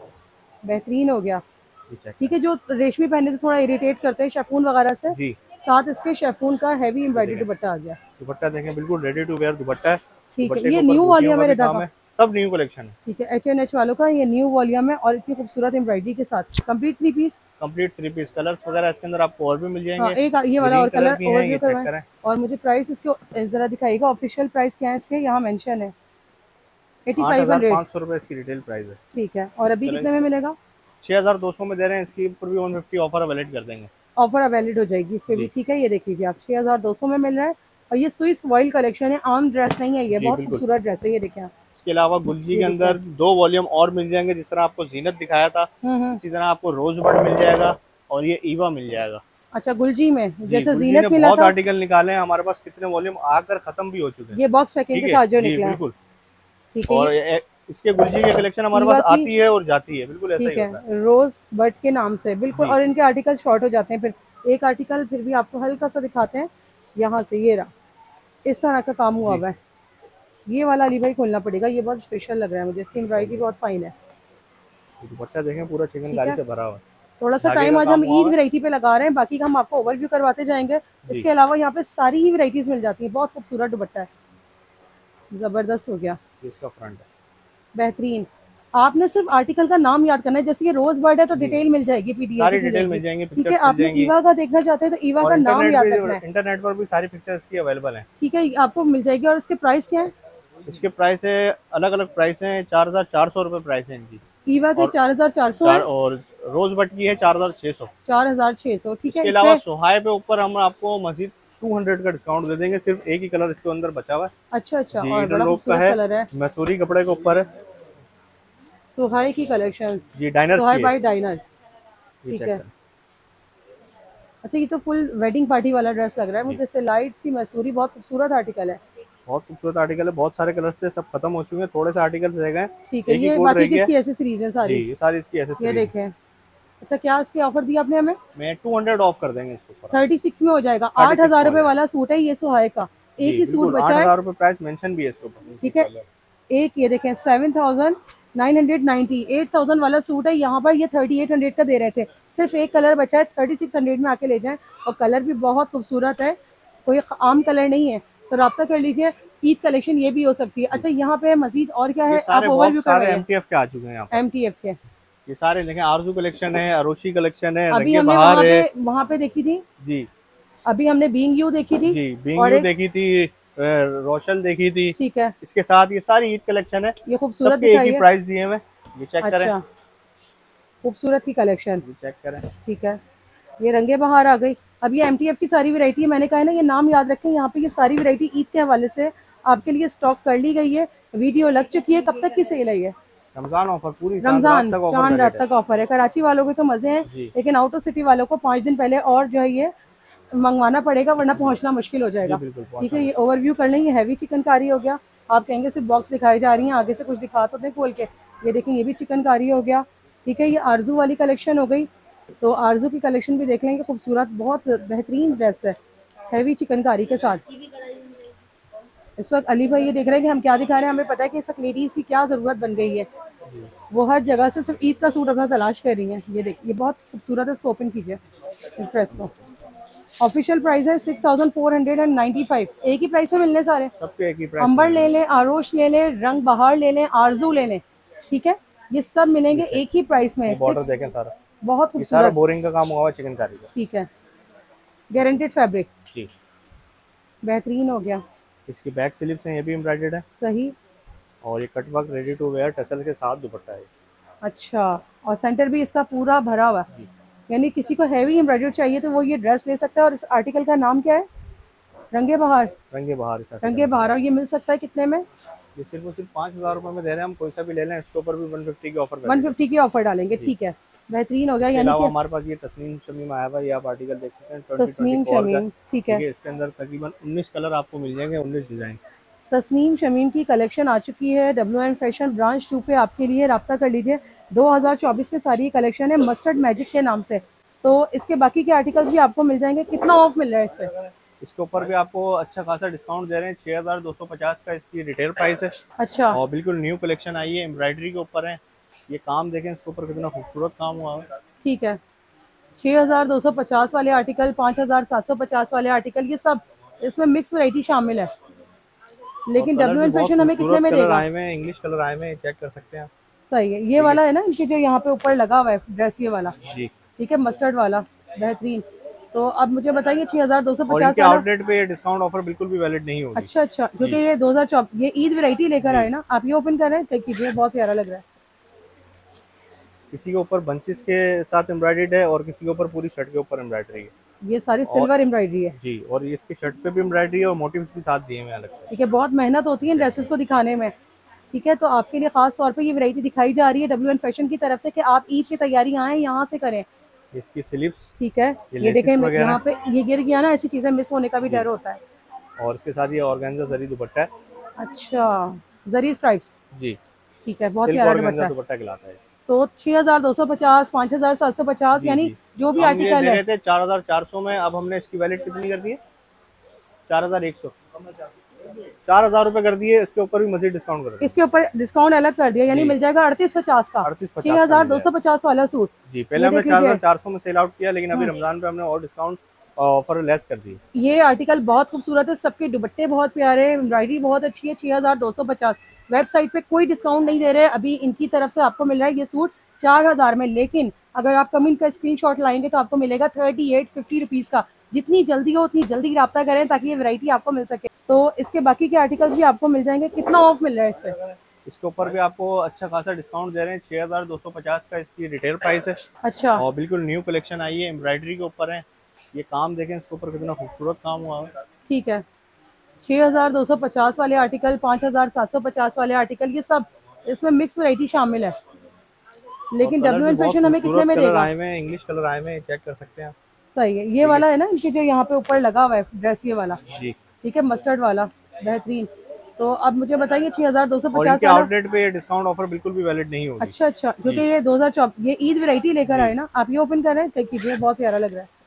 बेहतरीन हो गया। ठीक है, जो रेशमी पहनने से थोड़ा इरिटेट करते हैं शेफून वगैरह से जी, साथ इसके शेफून का हैवी एम्ब्रॉयडरी दुपट्टा आ गया। दुपट्टा देखें, बिल्कुल रेडी टू वेयर दुपट्टा है। ठीक है, ये न्यू वॉल्यूम है, सब न्यू कलेक्शन है। ठीक है, एच एन एच वालों का ये न्यू वॉल्यूम है, और इतनी खूबसूरत एम्ब्रॉयडरी के साथ complete three piece, complete three piece colours वगैरह इसके अंदर आपको और भी मिल जाएंगे। हाँ, एक ये वाला और कलर ओवरव्यू करवाएं, और मुझे प्राइस इसके जरा दिखाइएगा, ऑफिशियल प्राइस क्या है इसके, यहाँ मेंशन है एटी फाइव हंड्रेड, पाँच सौ रुपए इसकी रिटेल प्राइस है। ठीक है, और अभी कितने में मिलेगा? छह हजार दो सौ में दे रहे हैं, इसके ऊपर भी वन फिफ्टी ऑफर वैलिड कर देंगे, ऑफर वैलिड हो जाएगी इस पे भी। ठीक है, ये देख लीजिए आप, छह हजार दो सौ में मिल रहा है, और ये स्विस वॉइल कलेक्शन है, आम ड्रेस नहीं है, ये बहुत खूबसूरत ड्रेस है, ये देखें आप। इसके अलावा गुलजी के अंदर दो वॉल्यूम और मिल जाएंगे, जिस तरह आपको जीनत दिखाया था इसी तरह आपको रोजबर्ड मिल जाएगा, और ये ईवा मिल जाएगा। अच्छा, गुलजी में जैसे जीनत मिला था, बहुत आर्टिकल निकाले हैं हमारे पास, कितने वॉल्यूम आकर खत्म भी हो चुके हैं, ये बॉक्स पैकिंग के साथ जो निकला है। बिल्कुल ठीक है, और इसके गुलजी की कलेक्शन हमारे पास आती है और जाती है, बिल्कुल ऐसा ही होता है, रोज बर्ड के नाम से बिल्कुल। और इनके आर्टिकल शॉर्ट हो जाते हैं, फिर एक आर्टिकल फिर भी आपको हल्का सा दिखाते हैं, यहाँ से ये रहा, इस तरह का काम हुआ हुआ है। ये वाला अली भाई खोलना पड़ेगा, ये बहुत स्पेशल लग रहा है मुझे, इसकी एम्ब्रॉयडरी बहुत फाइन है। दुपट्टा देखें, पूरा चिकनकारी से भरा हुआ है। थोड़ा सा टाइम आज हम ईद वैरायटी पे लगा रहे हैं, बाकी हम आपको ओवरव्यू करवाते जाएंगे। इसके अलावा यहाँ पे सारी ही वैरायटीज मिल जाती है, बहुत खूबसूरत दुपट्टा है, जबरदस्त हो गया। इसका फ्रंट है बेहतरीन, आपने सिर्फ आर्टिकल का नाम याद करना है, जैसे ये रोज बर्ड है तो डिटेल मिल जाएगी, पीडीएफ सारी डिटेल मिल जाएंगे। ठीक है, आपने ईवा का देखना चाहते हैं तो ईवा का नाम याद रखना है। इंटरनेट पर भी सारी पिक्चर्स की अवेलेबल है। ठीक है, आपको मिल जाएगी। और इसके प्राइस क्या है? इसके प्राइस है अलग अलग प्राइस है, चार हजार चार सौ रूपए प्राइस है इनकी। ईवा के चार हजार चार सौ और रोज बट की है चार हजार छह सौ। चार हजार छह सौ ठीक है। इसके अलावा सोहाय पे ऊपर हम आपको मजीद टू हंड्रेड का डिस्काउंट दे देंगे, सिर्फ एक ही कलर इसके अंदर बचा हुआ है। अच्छा अच्छा, और बड़ा खूबसूरत कलर है, मैसूरी कपड़े के ऊपर है, सोहाय की कलेक्शन जी, डाइनर्स सोहाय बाय डाइनर्स। ठीक है, अच्छा ये तो फुल वेडिंग पार्टी वाला ड्रेस लग रहा है मुझे, से लाइट सी मैसूरी, बहुत खूबसूरत आर्टिकल है, बहुत खूबसूरत आर्टिकल है। बहुत सारे कलर्स थे, सब खत्म हो चुके हैं, थोड़े से आर्टिकल रह गए। ठीक है, ये बाकी किसकी एसेसरीज है सारी? जी, ये सारी इसकी एसेसरीज। ये देखें। अच्छा, क्या इसकी ऑफर दी आपने हमें? मैं टू हंड्रेड ऑफ कर देंगे इसको, थर्टी सिक्स में हो जाएगा। आठ हजार रुपए वाला सूट है ये सोहाय का, एक ही सूट बचा है, आठ हजार रुपए प्राइस मेंशन भी है इसके ऊपर। ठीक है, एक ये देखें seven thousand nine hundred ninety, eight thousand वाला सूट है, यहाँ पर ये थर्टी एट हंड्रेड का दे रहे थे, सिर्फ एक कलर बचा है, थर्टी सिक्स हंड्रेड में आके ले जाएं। और कलर भी बहुत खूबसूरत है, कोई आम कलर नहीं है, तो रब्ता कर लीजिए। ईद कलेक्शन ये भी हो सकती है। अच्छा, यहाँ पे मजीद और क्या है? आप ओवरव्यू कर रहे हैं। एमटीएफ के आ चुके हैं, एमटीएफ के ये सारे देखें, आरजू कलेक्शन है, अरोशी कलेक्शन है, अभी हमने वहाँ पे वहाँ पे देखी थी जी, अभी हमने बीइंग यू देखी थी जी, बीइंग यू देखी थी, रोशल देखी थी। ठीक है, इसके साथ ये सारी ईद कलेक्शन है, ये खूबसूरत एक ही प्राइस दिए हुए, ये चेक करें, खूबसूरत की कलेक्शन चेक करें। ठीक है, ये रंगे बहार आ गई। अब ये एमटीएफ की सारी वैरायटी है, मैंने कहा है ना ये नाम याद रखें। यहाँ पे ये सारी वैरायटी ईद के हवाले से आपके लिए स्टॉक कर ली गई है, वीडियो लग चुकी है। कब तक की सेल है ये? रमजान ऑफर, पूरी रमजान चांद रात तक ऑफर है। कराची वालों के तो मजे हैं, लेकिन आउट ऑफ सिटी वालों को पाँच दिन पहले और जो है ये मंगवाना पड़ेगा, वरना पहुंचना मुश्किल हो जाएगा। ठीक है, ये ओवरव्यू कर लें। ये हैवी चिकनकारी हो गया, आप कहेंगे सिर्फ बॉक्स दिखाई जा रही हैं, आगे से कुछ दिखा तो दें खोल के। ये देखें, ये भी चिकनकारी हो गया। ठीक है, ये आरजू वाली कलेक्शन हो गई, तो आरजू की कलेक्शन भी देख लेंगे, खूबसूरत बहुत बेहतरीन ड्रेस है हैवी चिकनकारी के साथ। इस वक्त अली भाई ये देख रहे हैं कि हम क्या दिखा रहे हैं, हमें पता है कि इस वक्त लेडीज़ की क्या ज़रूरत बन गई है, वो हर जगह से सिर्फ ईद का सूट अपना तलाश कर रही हैं। ये देख, ये बहुत खूबसूरत है, इसको ओपन कीजिए इस ड्रेस को। ऑफिशियल प्राइस है six thousand four hundred and ninety five. एक ही प्राइस में मिलने सारे, सबके एक ही प्राइस। अंबर ले लें, आरोश ले लें, रंग बहार ले लें, आरजू ले लें, ठीक है, ये सब मिलेंगे एक ही प्राइस में। बॉर्डर देखें सारा, बहुत खूबसूरत बोरिंग का काम हुआ चिकनकारी का। ठीक है, गारंटेड फैब्रिक जी, बेहतरीन हो गया। इसकी बैक स्लिप्स हैं, ये भी एम्ब्रॉयडर्ड है, सही, और ये cutwork ready to wear tassel के साथ दुपट्टा है। अच्छा, और सेंटर भी इसका पूरा भरा हुआ है, यानी किसी को हैवी एम्ब्रॉयडरी चाहिए तो वो ये ड्रेस ले सकता है। और इस आर्टिकल का नाम क्या है? रंगे बहार। रंगे बहार रंगे बहार। और ये मिल सकता है कितने में? ये सिर्फ और सिर्फ पाँच हजार रुपए में दे रहे हैं हम, कोई सा भी ले लें, इसके ऊपर भी वन फिफ्टी की ऑफर वन फिफ्टी की ऑफर डालेंगे। ठीक है, बेहतरीन हो गया। यानी कि हमारे पास ये तस्नीम शमीम आया हुआ, ये आप आर्टिकल देख सकते हैं, तस्नीम शमीम। ठीक है, इसके अंदर तकरीबन उन्नीस कलर आपको मिल जाएंगे, उन्नीस डिजाइन। तस्नीम शमीम की कलेक्शन आ चुकी है W and Fashion branch two पे, आपके लिए रब्ता कर लीजिए। दो हज़ार चौबीस में सारी कलेक्शन है मस्टर्ड मैजिक के नाम से, तो इसके बाकी के आर्टिकल्स भी आपको मिल जाएंगे। कितना ऑफ मिल रहा है इस पे? इसके ऊपर भी आपको अच्छा खासा डिस्काउंट दे रहे हैं, छह हजार दो सौ पचास का इसकी रिटेल प्राइस है। अच्छा, और बिल्कुल न्यू कलेक्शन आई है, एम्ब्रॉयडरी के ऊपर है, ये काम देखें इसके ऊपर कितना खूबसूरत काम हुआ है। ठीक है, छह हजार दो सौ पचास वाले आर्टिकल, पाँच हजार सात सौ पचास वाले आर्टिकल, ये सब इसमें मिक्स वैरायटी शामिल है। लेकिन डब्ल्यू एंड फैशन हमें कितने में देगा? आए हैं इंग्लिश कलर आए हैं, चेक कर सकते हैं। सही है, ये वाला है ना इनके जो यहाँ पे ऊपर लगा हुआ है ड्रेस, ये वाला जी, ठीक है, मस्टर्ड वाला बेहतरीन। तो अब मुझे बताइए छह हजार दो सौ पचास वाला आउटलेट पे डिस्काउंट ऑफर बिल्कुल भी वैलिड नहीं होगी। अच्छा अच्छा, क्योंकि ये दो हजार चौबीस ये ईद वैरायटी लेकर आए ना आप, ये ओपन कर रहे हैं, कीजिए, बहुत प्यारा लग रहा है। किसी के ऊपर बंचेस के साथ एम्ब्रॉयडर्ड है और किसी के ऊपर पूरी शर्ट के ऊपर एम्ब्रॉयडरी है, ये सारी सिल्वर एम्ब्रॉयडरी है जी, और इसकी शर्ट पे भी एम्ब्रॉयडरी है और मोटिव्स भी साथ दिए हुए हैं अलग से। ठीक है, बहुत मेहनत होती है ड्रेसेस को दिखाने में। ठीक है, तो आपके लिए खास तौर पे ये वैरायटी दिखाई जा रही है डब्ल्यू एंड फैशन की तरफ से कि आप ईद की तैयारी आए यहाँ से करें। इसकी स्लिप्स, ठीक है, ये, ये देखें यहाँ पे ये गिर गया ना, ऐसी चीजें मिस होने का भी डर होता है। और इसके साथ ये ऑर्गेन्जा जरी दुपट्टा है। अच्छा, जरी स्ट्राइप्स जी, ठीक है, बहुत प्यारा दुपट्टा कहलाता है। तो छह हजार दो सौ पचास, पाँच हजार सात सौ पचास, यानी जो भी आर्टिकल है चार हजार चार सौ में, अब हमने इसकी वैलिड कितनी कर दी है? चार हजार एक सौ, चार हजार रूपए कर दिए। इसके ऊपर भी मजीद डिस्काउंट कर दिया, इसके ऊपर डिस्काउंट अलग कर दिया, यानी मिल जाएगा अड़तीस पचास का, छह हजार दो सौ पचास वाला सूट जी। पहले हमने चार हजार चार सौ में सेल आउट किया, लेकिन अभी रमजान पे हमने और डिस्काउंट ऑफर लेस कर दी। ये आर्टिकल बहुत खूबसूरत है, सबके दुपट्टे बहुत प्यारे, एम्ब्रॉयडरी बहुत अच्छी है। छह हजार दो सौ पचास वेबसाइट पे कोई डिस्काउंट नहीं दे रहे, अभी इनकी तरफ से आपको मिल रहा है ये सूट चार हजार में, लेकिन अगर आप कमेंट का स्क्रीनशॉट लाएंगे तो आपको मिलेगा थर्टी एट फिफ्टी रुपीज का। जितनी जल्दी हो उतनी जल्दी रब्ता करें ताकि ये वैरायटी आपको मिल सके। तो इसके बाकी के आर्टिकल्स भी आपको मिल जाएंगे। कितना ऑफ मिल रहा है इस पे? इसके ऊपर भी आपको अच्छा खासा डिस्काउंट दे रहे हैं, छह हजार दो सौ पचास का इसकी रिटेल प्राइस है। अच्छा, और बिल्कुल न्यू कलेक्शन आई है, एम्ब्रॉयडरी के ऊपर है। ये काम देखें इसके ऊपर कितना खूबसूरत काम हुआ है। ठीक है, छह हजार दो सौ पचास वाले आर्टिकल, पाँच हजार सात सौ पचास वाले आर्टिकल, ये सब इसमें मिक्स वैरायटी शामिल है। लेकिन डब्ल्यू एन फैशन हमें कितने में देगा? आए में इंग्लिश कलर आए में चेक कर सकते हैं। सही है, ये वाला है ना इनके जो यहाँ पे ऊपर लगा हुआ है ड्रेस, ये वाला जी, ठीक है, मस्टर्ड वाला बेहतरीन। तो अब मुझे बताइए छह हजार दो सौ पचास आउटलेट पे डिस्काउंट ऑफर बिल्कुल भी वैलिड नहीं होगी। अच्छा अच्छा, क्योंकि ये दो हजार चौबीस ये ईद वैरायटी लेकर आए ना आप। ये ओपन कर रहे हैं, चेक कीजिए, बहुत प्यारा लग रहा है।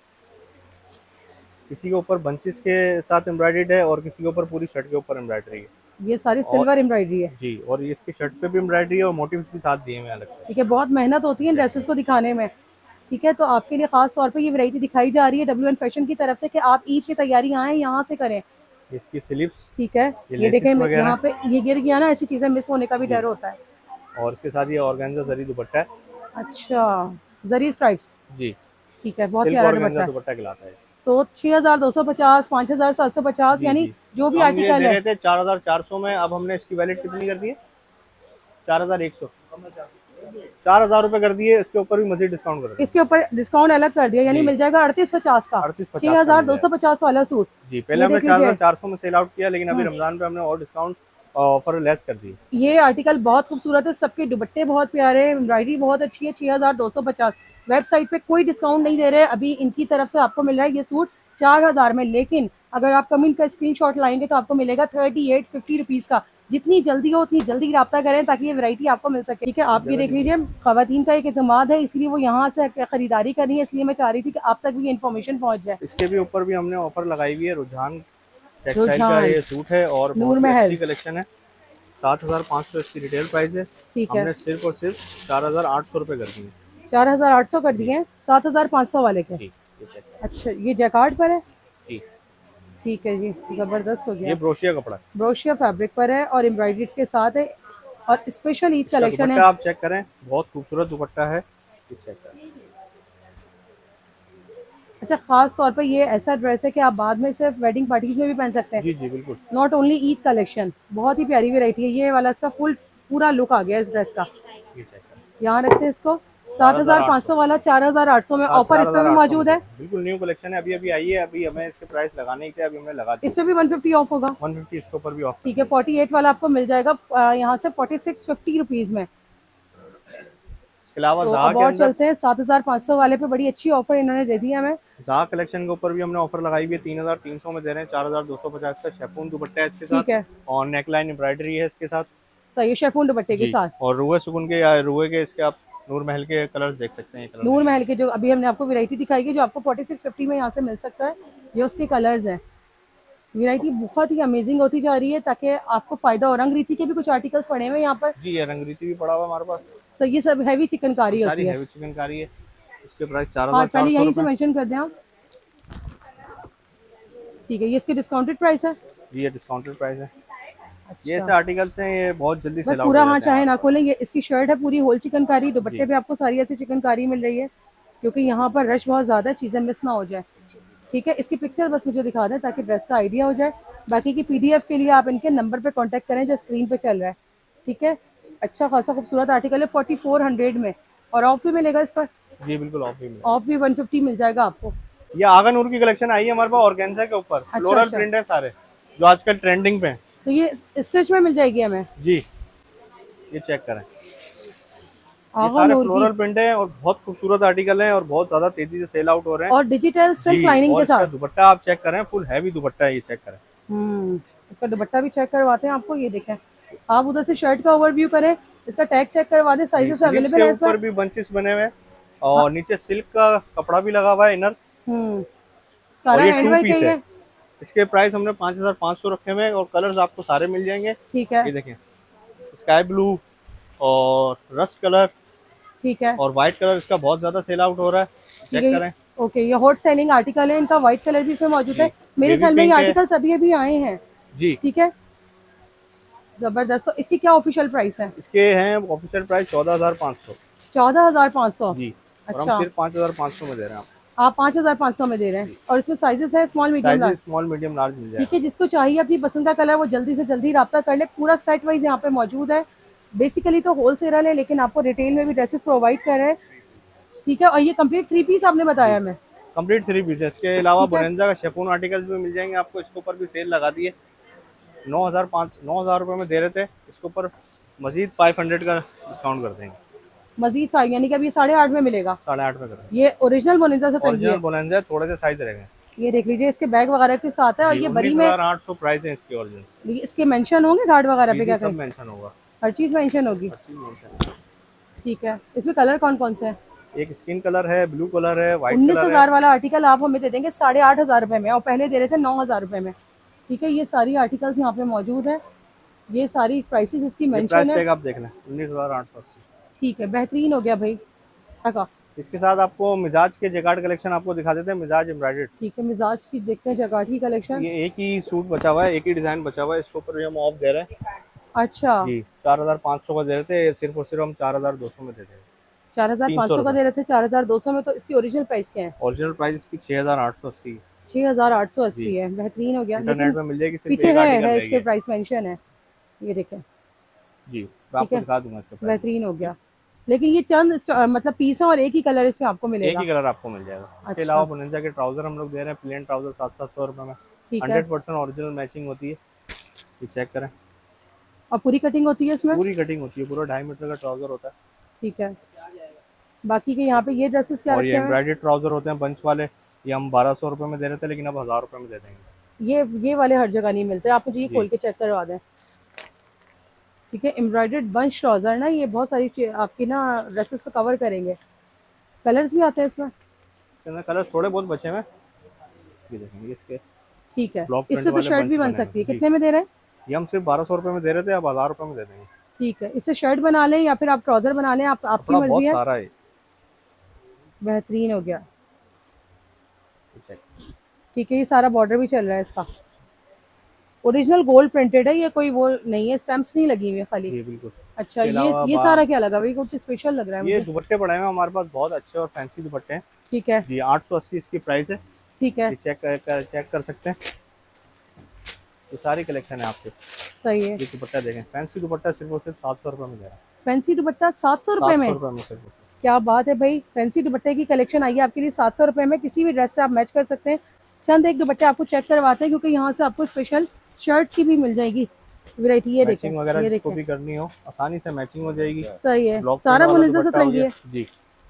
किसी के ऊपर बंचेस के साथ एम्ब्रॉयडर्ड है और किसी के ऊपर पूरी शर्ट के ऊपर एम्ब्रॉयडरी है। ये सारी सिल्वर एम्ब्रॉयडरी है जी, और इसकी शर्ट पे भी एम्ब्रॉयडरी है और मोटिव्स भी साथ दिए हुए हैं अलग से। ठीक है, बहुत मेहनत होती है ड्रेसेस को दिखाने में। ठीक है, तो आपके लिए खास तौर पे ये वैरायटी दिखाई जा रही है डब्ल्यू एन फैशन की तरफ से कि आप ईद की तैयारी आए यहाँ से करें। इसकी स्लीव्स, ठीक है, ये देखें यहाँ पे ये गिर गया ना, ऐसी चीजें मिस होने का भी डर होता है। और इसके साथ ये ऑर्गेन्जा जरी दुपट्टा है। अच्छा, जरी स्ट्राइप्स जी, ठीक है, बहुत प्यारा दुपट्टा दुपट्टा कहलाता है। तो छह हजार दो सौ पचास, पाँच हजार सात सौ पचास, यानी जो भी आर्टिकल है चार हजार चार सौ में, अब हमने इसकी वैलिड कितनी कर दी है? चार हजार एक सौ, चार हजार रूपए कर दिए। इसके ऊपर भी मजीद डिस्काउंट कर दिया, इसके ऊपर डिस्काउंट अलग कर दिया, यानी मिल जाएगा अड़तीस पचास का छह हजार दो सौ पचास वाला सूट जी। पहले हमने चार हजार चार सौ में सेल आउट किया, लेकिन अभी रमजान पे हमने और डिस्काउंट ऑफर लेस कर दी। ये आर्टिकल बहुत खूबसूरत है, सबके दुपट्टे बहुत प्यारे हैं, एम्ब्रॉयडरी बहुत अच्छी है। छह हजार दो सौ पचास, वेबसाइट पे कोई डिस्काउंट नहीं दे रहे, अभी इनकी तरफ से आपको मिल रहा है ये सूट चार हजार में, लेकिन अगर आप कमेंट का स्क्रीनशॉट लाएंगे तो आपको मिलेगा थर्टी एट फिफ्टी रुपीज का। जितनी जल्दी हो उतनी जल्दी रब्ता करें ताकि ये वैरायटी आपको मिल सके। ठीक है, आप ये देख लीजिए, खवातीन का एक एतमाद है, इसलिए वो यहाँ से खरीदारी करनी है, इसलिए मैं चाह रही थी कि आप तक भी इन्फॉर्मेशन पहुँच जाए। इसके भी ऊपर भी हमने ऑफर लगाई हुई है, रुझान टेक्सटाइल का ये सूट है और नूर महल कलेक्शन है। सात हजार पाँच सौ इसकी रिटेल प्राइस है। ठीक है, हमने सिर्फ और सिर्फ चार हजार आठ सौ रुपए कर दिए। चार हजार आठ सौ कर दिए, सात हजार पाँच सौ वाले के। अच्छा, ये जैकार्ड पर है जी, ठीक है जी, जबरदस्त हो गया। ये ब्रोशिया कपड़ा, ब्रोशिया फैब्रिक पर है और एम्ब्रॉयडरी के साथ है और स्पेशल ईद कलेक्शन है। आप चेक करें, बहुत खूबसूरत दुपट्टा है, चेक करें। अच्छा, खास तौर पर ये ऐसा ड्रेस है कि आप बाद में सिर्फ वेडिंग पार्टीज में भी पहन सकते हैं। जी जी बिल्कुल, नॉट ओनली ईद कलेक्शन, बहुत ही प्यारी वैरायटी है। ये वाला इसका फुल पूरा लुक आ गया इस ड्रेस का। यहाँ रखते हैं इसको, सात हजार पाँच सौ वाला चार हजार आठ सौ में ऑफर इसमें भी मौजूद है। बिल्कुल न्यू कलेक्शन है, अभी अभी आई है, अभी हमें इसके प्राइस लगाने के अभी हमने लगा दिया। इस पे भी वन फिफ्टी ऑफ होगा, वन फिफ्टी इसके ऊपर भी ऑफ। ठीक है, फोर्टी एट वाला आपको मिल जाएगा यहाँ से फोर्टी सिक्स फिफ्टी रुपीज में। इसके अलावा तो अब और चलते हैं सात हजार पाँच सौ वाले पे, बड़ी अच्छी ऑफर इन्होंने दे दी हमें। ज़ा कलेक्शन के ऊपर भी हमने ऑफर लगाई हुई है, तीन हजार तीन सौ में दे रहे हैं, चार हजार दो सौ पचास का शेफून दुपट्टा है इसके साथ। ठीक है, और नेकलाइन एम्ब्रॉयडरी है इसके साथ। सही है, शेफून दुपट्टे के साथ। और रुए सुकून के या रुए के इसके आप नूर महल के कलर देख सकते हैं। कलर नूर महल के जो अभी हमने आपको वैरायटी दिखाई है, जो आपको फोर्टी सिक्स फिफ्टी में यहाँ से मिल सकता है, ये उसके कलर्स हैं। वैरायटी बहुत ही अमेजिंग होती जा रही है ताकि आपको फायदा हो। रंगरीति के भी कुछ आर्टिकल्स पड़े हुए हैं यहाँ पर जी, ये रंगरीति भी पड़ा हुआ हमारे पास। सर ये सब हैवी चिकनकारी होती है, हैवी चिकनकारी है। इसके प्राइस चार हजार चार सौ यहीं से मेंशन कर दें आप, ठीक है। ये इसके डिस्काउंटेड प्राइस है जी, ये डिस्काउंटेड प्राइस है। अच्छा। ये ऐसे आर्टिकल्स हैं, ये बहुत जल्दी बस पूरा हाँ चाहे ना खोलें। ये इसकी शर्ट है पूरी होल चिकनकारी, दुपट्टे पे आपको सारी ऐसी चिकनकारी मिल रही है क्योंकि यहाँ पर रश बहुत ज्यादा है, चीजें मिस ना हो जाए। ठीक है, इसकी पिक्चर बस मुझे दिखा दें ताकि ड्रेस का आइडिया हो जाए। बाकी की पीडीएफ के लिए आप इनके नंबर पे कांटेक्ट करें जो स्क्रीन पे चल रहा है। ठीक है, अच्छा खासा खूबसूरत आर्टिकल है, फोर्टी फोर हंड्रेड में, और ऑफ भी मिलेगा इस पर। जी बिल्कुल, ऑफ भी मिलेगा, ऑफ भी वन फिफ्टी मिल जाएगा आपको। ये आगा नूर की कलेक्शन आई है हमारे पास, ऑर्गेन्जा के ऊपर फ्लोरल प्रिंट है सारे जो आजकल ट्रेंडिंग पे हैं। तो ये स्टिच में मिल जाएगी हमें जी, ये चेक करें, ये सारे फ्लोरल प्रिंट है और बहुत खूबसूरत आर्टिकल है और बहुत ज्यादा तेजी से सेल आउट हो रहे हैं। और डिजिटल सिल्क लाइनिंग के साथ दुपट्टा आप चेक करें, फुल हैवी दुपट्टा है, ये चेक करें। हम्म, इसका दुपट्टा भी चेक करवाते हैं आपको, ये देखें आप। उधर से शर्ट का ओवरव्यू करें, इसका टैग चेक करवा दें, साइजेस अवेलेबल है। ऊपर भी बंचेस बने हुए हैं और नीचे सिल्क का कपड़ा भी लगा हुआ है, इनर। हम्म, सारा हैंडवर्क है ये। इसके प्राइस हमने पाँच हजार पाँच सौ रखे हुए हैं और कलर्स आपको सारे मिल जाएंगे। ठीक है, ये देखें, स्काई ब्लू और रस्ट कलर, ठीक है, और व्हाइट कलर इसका बहुत ज्यादा सेल आउट हो रहा है, चेक करें। ओके, ये हॉट सेलिंग आर्टिकल है, इनका व्हाइट कलर भी इसमें मौजूद है। मेरे ख्याल में ये आर्टिकल सभी अभी आए हैं जी। ठीक है, जबरदस्त। तो इसकी क्या ऑफिशियल प्राइस है? इसके हैं ऑफिशियल प्राइस चौदह हजार पाँच सौ। चौदह हजार पाँच सौ जी। अच्छा, और हम सिर्फ पाँच हजार पाँच सौ में दे रहे हैं। आप पाँच हजार पाँच सौ में दे रहे हैं। और इसमें साइजेस है small medium large? Small medium large मिल जाएगा। ठीक है, जिसको चाहिए अपनी पसंद का कलर वो जल्दी से जल्दी राब्ता कर ले। पूरा सेट वाइज यहाँ पे मौजूद है। बेसिकली तो होलसेलर है लेकिन आपको रिटेल में भी ड्रेसेस प्रोवाइड कर रहे हैं। ठीक है, और ये कंप्लीट थ्री पीस आपने बताया हमें? कंप्लीट थ्री पीस है। इसके अलावा बोनेंजा का शेफून आर्टिकल्स भी मिल जाएंगे आपको। इसके ऊपर भी सेल लगा दी है। नौ हजार पाँच नौ हजार रुपये में दे रहे थे, इसके ऊपर मजीद फाइव हंड्रेड का डिस्काउंट कर देंगे। मजीद फाइव, यानी कि अब ये साढ़े आठ में मिलेगा? साढ़े आठ में कर देंगे। ये ओरिजिनल बोनेंजा से तंगी है? बोनेंजा थोड़े से साइज रहेंगे। ये देख लीजिए, इसके बैग वगैरह के साथ है। और ये बड़ी में आठ सौ प्राइस है इसकी ओरिजिनल। इसके मेंशन होंगे घाट वगैरह पे? क्या सब मेंशन होगा, हर चीज मेंशन होगी। ठीक है, इसमें कलर कौन कौन से हैं? एक स्किन कलर है, ब्लू कलर है, व्हाइट कलर है। उन्नीस हजार वाला आर्टिकल आप हमें दे देंगे साढ़े आठ हजार रुपए में, और पहले दे रहे थे नौ हजार रुपए में। ठीक है, ये सारी आर्टिकल्स यहाँ पे मौजूद है। ये सारी प्राइसेस इसकी मेंशन है। आप देख लें, उन्नीस हजार आठ सौ अस्सी। ठीक है, बेहतरीन हो गया भाई। इसके साथ आपको मिजाज के जैकार्ड कलेक्शन आपको दिखा देते हैं, मिजाज एम्ब्रॉयडर्ड। ठीक है, मिजाज की देखते हैं जैकार्ड की कलेक्शन। ये एक ही सूट बचा हुआ है, एक ही डिजाइन बचा हुआ है। इसके ऊपर हम ऑफ दे रहे हैं। अच्छा जी, चार हजार पाँच सौ का दे रहे थे, सिर्फ और सिर्फ हम चार हजार दो सौ में दे रहे हैं। चार हजार पाँच सौ का दे रहे थे, चार हजार दो सौ में। तो इसकी ओरिजिनल प्राइस क्या है? ओरिजिनल प्राइस इसकी छह हजार आठ सौ अस्सी छह हजार आठ सौ अस्सी है। बेहतरीन हो गया। इंटरनेट पे मिल जाएगी, पीछे है, है इसके प्राइस मेंशन है, ये देखें जी, आपको दिखा दूंगा इसका प्राइस। बेहतरीन हो गया। लेकिन ये चंद मतलब पीस है और एक ही कलर इसमें आपको मिलेगा? एक ही कलर आपको मिल जाएगा। इसके अच्छा। अलावा बोनेंजा के ट्राउजर हम लोग दे रहे हैं, प्लेन ट्राउजर सात सात सौ रुपए में। हंड्रेड परसेंट ओरिजिनल मैचिंग होती है, ये चेक करें। और पूरी कटिंग होती है इसमें? पूरी कटिंग होती है, पूरा ढाई मीटर का ट्राउजर होता है। ठीक है, बाकी के यहाँ पे ये ड्रेसेस क्या और ये एम्ब्रॉयडर्ड ट्राउजर होते हैं बंच वाले, ये हम बारह सौ रुपए में दे रहे थे, लेकिन अब हजार रुपए में दे देंगे। ये ये वाले हर जगह नहीं मिलते, आप मुझे ये खोल के चेक करवा दें। ठीक है, एम्ब्रॉयडर्ड बंच ट्राउजर ना, ये बहुत सारी आपकी ना ड्रेसेस को कवर करेंगे। कलर्स भी आते हैं इसमें? इसके अंदर कलर थोड़े बहुत बचे हैं, ये देखेंगे इसके। ठीक है, इससे तो शर्ट भी बन सकती है। कितने में दे रहे हैं? ये हम सिर्फ बारह सौ रुपए में दे रहे थे, अब हजार रुपए में दे देंगे। ठीक है, इससे शर्ट बना लें या फिर आप ट्राउजर बना लें, आप आपकी मर्जी है। सारा है, बेहतरीन हो गया। ठीक है, ये सारा बॉर्डर भी चल रहा है इसका। ओरिजिनल गोल्ड प्रिंटेड है, ये कोई वो नहीं है, स्टैम्प्स नहीं लगी हुई है खाली। जी बिल्कुल। अच्छा, ये ये सारा क्या लगा भाई? कुछ स्पेशल लग रहा है। ये दुपट्टे पड़े हैं हमारे पास, बहुत अच्छे और फैंसी दुपट्टे हैं। ठीक है जी, आठ सौ अस्सी इसकी प्राइस है। ठीक है, चेक कर, कर, चेक कर सकते हैं, ये सारी कलेक्शन है आपके। सही है। ये दुपट्टा देखें, फैंसी दुपट्टा सिर्फ और सिर्फ सात सौ रुपए में दे रहा है। फैंसी दुपट्टा सात सौ रुपए में? क्या बात है भाई, फैंसी दुपट्टे की कलेक्शन आई है आपके लिए सात सौ रुपए में। किसी भी ड्रेस से आप मैच कर सकते हैं। चंद एक दुपट्टे आपको चेक करवाते हैं, क्योंकि यहाँ से आपको स्पेशल शर्ट्स की भी मिल जाएगी वैरायटी। ये देखें, वगैरह जिसको भी करनी हो आसानी से मैचिंग हो जाएगी। सही है, सारा बोनेंजा से तंगी है जी।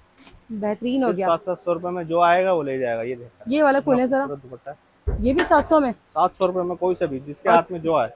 बेहतरीन हो गया। सात सात सौ रुपए में जो आएगा वो ले जाएगा। ये देखा, ये वाला खोले जरा दुपट्टा, ये भी सात सौ में? सात सौ रुपए में कोई सा भी, जिसके हाथ में जो आए।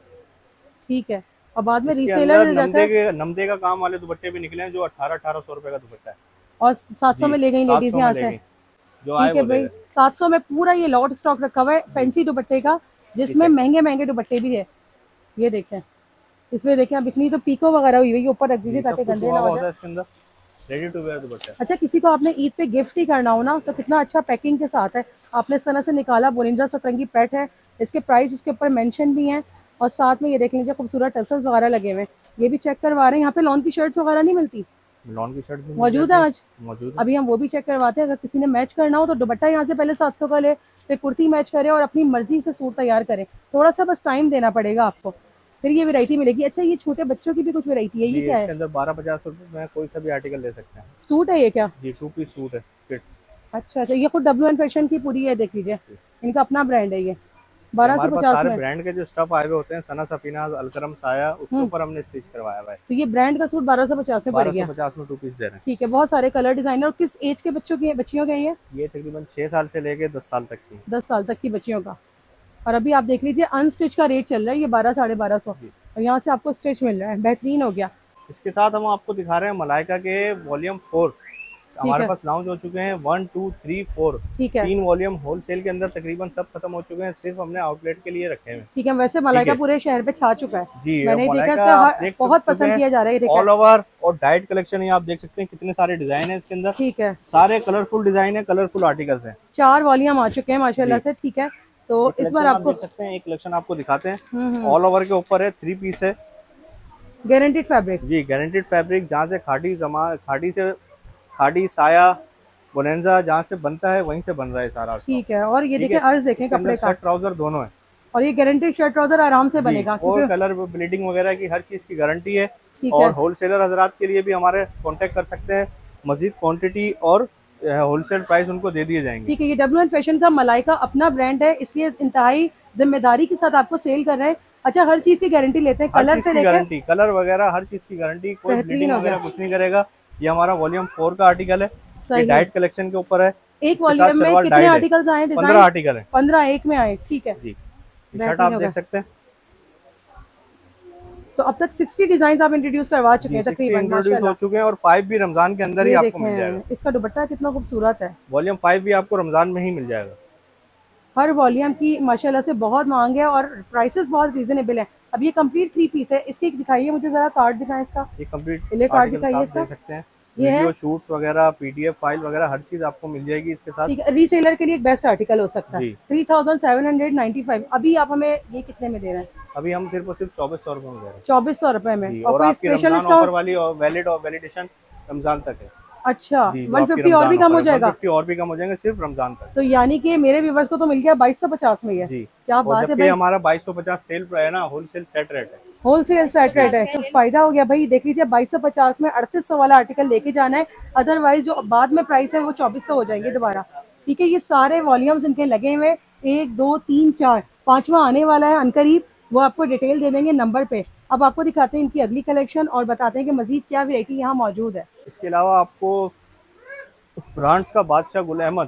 ठीक है, और बाद में रीसेलर नमदे के नमदे का काम वाले दुपट्टे भी निकले हैं, जो अठारह अठारह सौ रुपए का दुपट्टा है, और सात सौ में ले गई लेडीज यहाँ से। जो आए ठीक है भाई, सात सौ में पूरा ये लॉट स्टॉक रखा हुआ है फैंसी दुपट्टे का, जिसमें महंगे महंगे दुपट्टे भी है। ये देखें, इसमें देखें अब इतनी तो पीको वगैरह हुई है, ऊपर रख दीजिए ताकि गंदे ना हो जाए। Ready to wear dupatta. अच्छा, किसी को आपने ईद पे गिफ्ट ही करना हो ना, तो कितना अच्छा पैकिंग के साथ है। आपने इस तरह से निकाला, बोनेंजा सतरंगी पेट है, इसके प्राइस इसके ऊपर मेंशन भी हैं, और साथ में ये देख लीजिए खूबसूरत टसल्स वगैरह लगे हुए हैं। ये भी चेक करवा रहे हैं। यहाँ पे लॉन की शर्ट्स वगैरह नहीं मिलती? लॉन की शर्ट मौजूद है आज मौजूद। अभी हम वो भी चेक करवाते हैं। अगर किसी ने मैच करना हो तो दुपट्टा यहाँ से पहले सात सौ का ले, फिर कुर्ती मैच करे और अपनी मर्जी से सूट तैयार करें। थोड़ा सा बस टाइम देना पड़ेगा आपको, फिर ये वैरायटी मिलेगी। अच्छा, ये छोटे बच्चों की भी कुछ वैरायटी है, ये क्या है? इसके अंदर बारह पचास रुपए में कोई सा भी आर्टिकल ले सकते हैं। सूट है ये क्या? जी, टू पीस सूट है किड्स। अच्छा अच्छा, ये खुद डब्ल्यू एन फैशन की पूरी है, देख लीजिए, इनका अपना ब्रांड है। ये बारह सौ पचास में ब्रांड के जो स्टफ आए हुए होते हैं, सना सफीना अलकरम साया, उसके ऊपर हमने स्टिच करवाया हुआ है। तो ये ब्रांड का सूट बारह सौ पचास में पड़ गया। पचास में टू पीस दे रहे हैं। ठीक है, बहुत सारे कलर डिजाइनर। और किस एज के बच्चों की बच्चियों के ये? ये तकरीबन छह साल से लेके दस साल तक की दस साल तक की बच्चियों का। और अभी आप देख लीजिए अनस्टिच का रेट चल रहा है, ये बारह साढ़े बारह सौ, और यहाँ से आपको स्टिच मिल रहा है। बेहतरीन हो गया। इसके साथ हम आपको दिखा रहे हैं मलाइका के वॉल्यूम फोर, हमारे पास लॉन्च हो चुके हैं, वन टू थ्री फोर, ठीक है, तीन वॉल्यूम होलसेल के अंदर तकरीबन सब खत्म हो चुके हैं, सिर्फ हमने आउटलेट के लिए रखे हैं। ठीक है, वैसे मलाइका पूरे शहर पे छा चुका है जी, मैंने देखा, बहुत पसंद किया जा रहा है ऑल ओवर। और डाइट कलेक्शन है, आप देख सकते हैं कितने सारे डिजाइन है इसके अंदर। ठीक है, सारे कलरफुल डिजाइन है, कलरफुल आर्टिकल्स है, चार वॉल्यूम आ चुके हैं माशाल्लाह से। ठीक है, तो इस बार आपको देख सकते हैं, एक कलेक्शन आपको दिखाते हैं, ऑल ओवर के ऊपर है, थ्री पीस है, गारंटेड फैब्रिक जी, गारंटेड फैब्रिक, जहाँ से खाड़ी जमा खाड़ी से खाड़ी साया बोनेंजा जहाँ से बनता है वहीं से बन रहा है सारा। ठीक है, और ये देखें अर्ज देखें कपड़े का, शर्ट ट्राउजर दोनों है, और ये गारंटेड शर्ट ट्राउजर आराम से बनेगा, और कलर ब्लीडिंग वगैरह की हर चीज की गारंटी है। और होलसेलर हजरात के लिए भी हमारे कांटेक्ट कर सकते हैं, मजीद क्वांटिटी और होलसेल प्राइस उनको दे दिए जाएंगे। ठीक है, ये डब्ल्यू एन फैशन का मलाइका अपना ब्रांड है, इसलिए इंतहाई जिम्मेदारी के साथ आपको सेल कर रहे हैं। अच्छा, हर चीज की गारंटी लेते हैं, कलर से लेकर गारंटी, कलर वगैरह हर चीज की गारंटी, कोई ब्लीडिंग वगैरह कुछ नहीं करेगा। ये हमारा वॉल्यूम फोर का आर्टिकल है, ये डाइट कलेक्शन के ऊपर है। एक वॉल्यूम में कितने आर्टिकल्स आए? पंद्रह आर्टिकल है, पंद्रह एक में आए। ठीक है जी, शर्ट आप देख सकते हैं। तो अब तक साठ डिजाइन आप इंट्रोड्यूस करवा चुके हैं तकरीबन, इंट्रोड्यूस हो चुके हैं, और फाइव भी रमजान के अंदर ही आपको मिल जाएगा। इसका दुपट्टा कितना खूबसूरत है, वॉल्यूम फाइव भी आपको रमजान में ही मिल जाएगा। हर वॉल्यूम की माशाल्लाह से बहुत मांग है और प्राइसेस बहुत रीजनेबल है। अब ये कंप्लीट थ्री पीस है, इसकी दिखाइए मुझे जरा, कार्ड दिखाएं इसका, ये कंप्लीट ले कार्ड दिखाइए इसका, देख सकते हैं। ये वीडियो शूट्स वगैरह, पीडीएफ फाइल वगैरह हर चीज आपको मिल जाएगी इसके साथ। ठीक है, रीसेलर के लिए एक बेस्ट आर्टिकल हो सकता है। Three thousand seven hundred ninety five. अभी आप हमें ये कितने में दे रहे हैं? अभी हम सिर्फ और सिर्फ चौबीस सौ रुपए में दे रहे हैं। चौबीस सौ रुपए में, और, और आपकी रमजान ऑफर वाली और वैलिड और वैलिडेशन रमजान तक है। अच्छा, वन फिफ्टी और भी कम हो जाएगा? फिफ्टी और भी कम हो जाएंगे सिर्फ रमजान तक। तो यानी कि मेरे व्यूअर्स को तो मिल गया बाईस सौ पचास में है। जी, क्या बात है भाई, हमारा बाईस सौ पचास सेल है ना, होलसेल सेट रेट है, होलसेल सेट रेट है, तो फायदा हो गया भाई। देख लीजिए, बाईस सौ पचास में अड़तीस सौ वाला आर्टिकल लेके जाना है, अदरवाइज जो बाद में प्राइस है वो चौबीस सौ हो जाएंगे दोबारा। ठीक है, ये सारे वॉल्यूम्स इनके लगे हुए, एक दो तीन चार, पांचवा आने वाला है अनकरीब, वो आपको डिटेल दे देंगे नंबर पे। अब आपको दिखाते हैं इनकी अगली कलेक्शन और बताते हैं कि मजीद क्या वैरायटी यहाँ मौजूद है। इसके अलावा आपको ब्रांड्स का बादशाह गुल अहमद,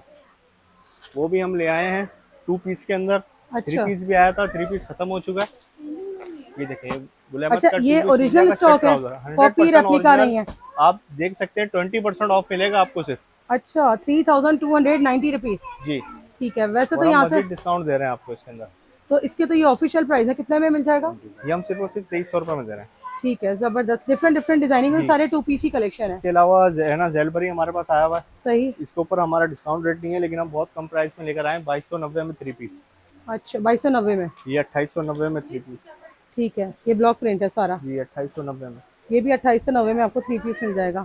वो भी हम ले आए हैं टू पीस के अंदर। अच्छा। थ्री पीस भी आया था, थ्री पीस खत्म हो चुका है। ये देखिए गुल अहमद अच्छा, का ये ओरिजिनल स्टॉक है, कॉपी रेप्लिका नहीं है। आप देख सकते हैं ट्वेंटी परसेंट ऑफ मिलेगा आपको सिर्फ। अच्छा, three thousand two hundred ninety rupees. जी ठीक है, वैसे तो यहाँ से डिस्काउंट दे रहे हैं आपको इसके अंदर, तो इसके तो ये ऑफिशियल प्राइस है, कितने में मिल जाएगा? ये हम सिर्फ और सिर्फ तेईस सौ रुपए में दे रहे हैं। ठीक है, जबरदस्त, डिफरेंट डिफरेंट डिजाइनिंग, सारे टू पीस ही कलेक्शन है। इसके अलावा है ना जेलबरी हमारे पास आया हुआ है। सही, इसके ऊपर हमारा डिस्काउंट रेट नहीं है, लेकिन हम बहुत कम प्राइस में लेकर आए, बाईस सौ नब्बे में थ्री पीस। अच्छा, बाईस सौ नब्बे में, ये अट्ठाईस सौ नब्बे में थ्री पीस। ठीक है, ये ब्लॉक प्रिंट है सारा। जी, अट्ठाईस सौ नब्बे में, ये भी अट्ठाईस सौ नब्बे में आपको थ्री पीस मिल जाएगा।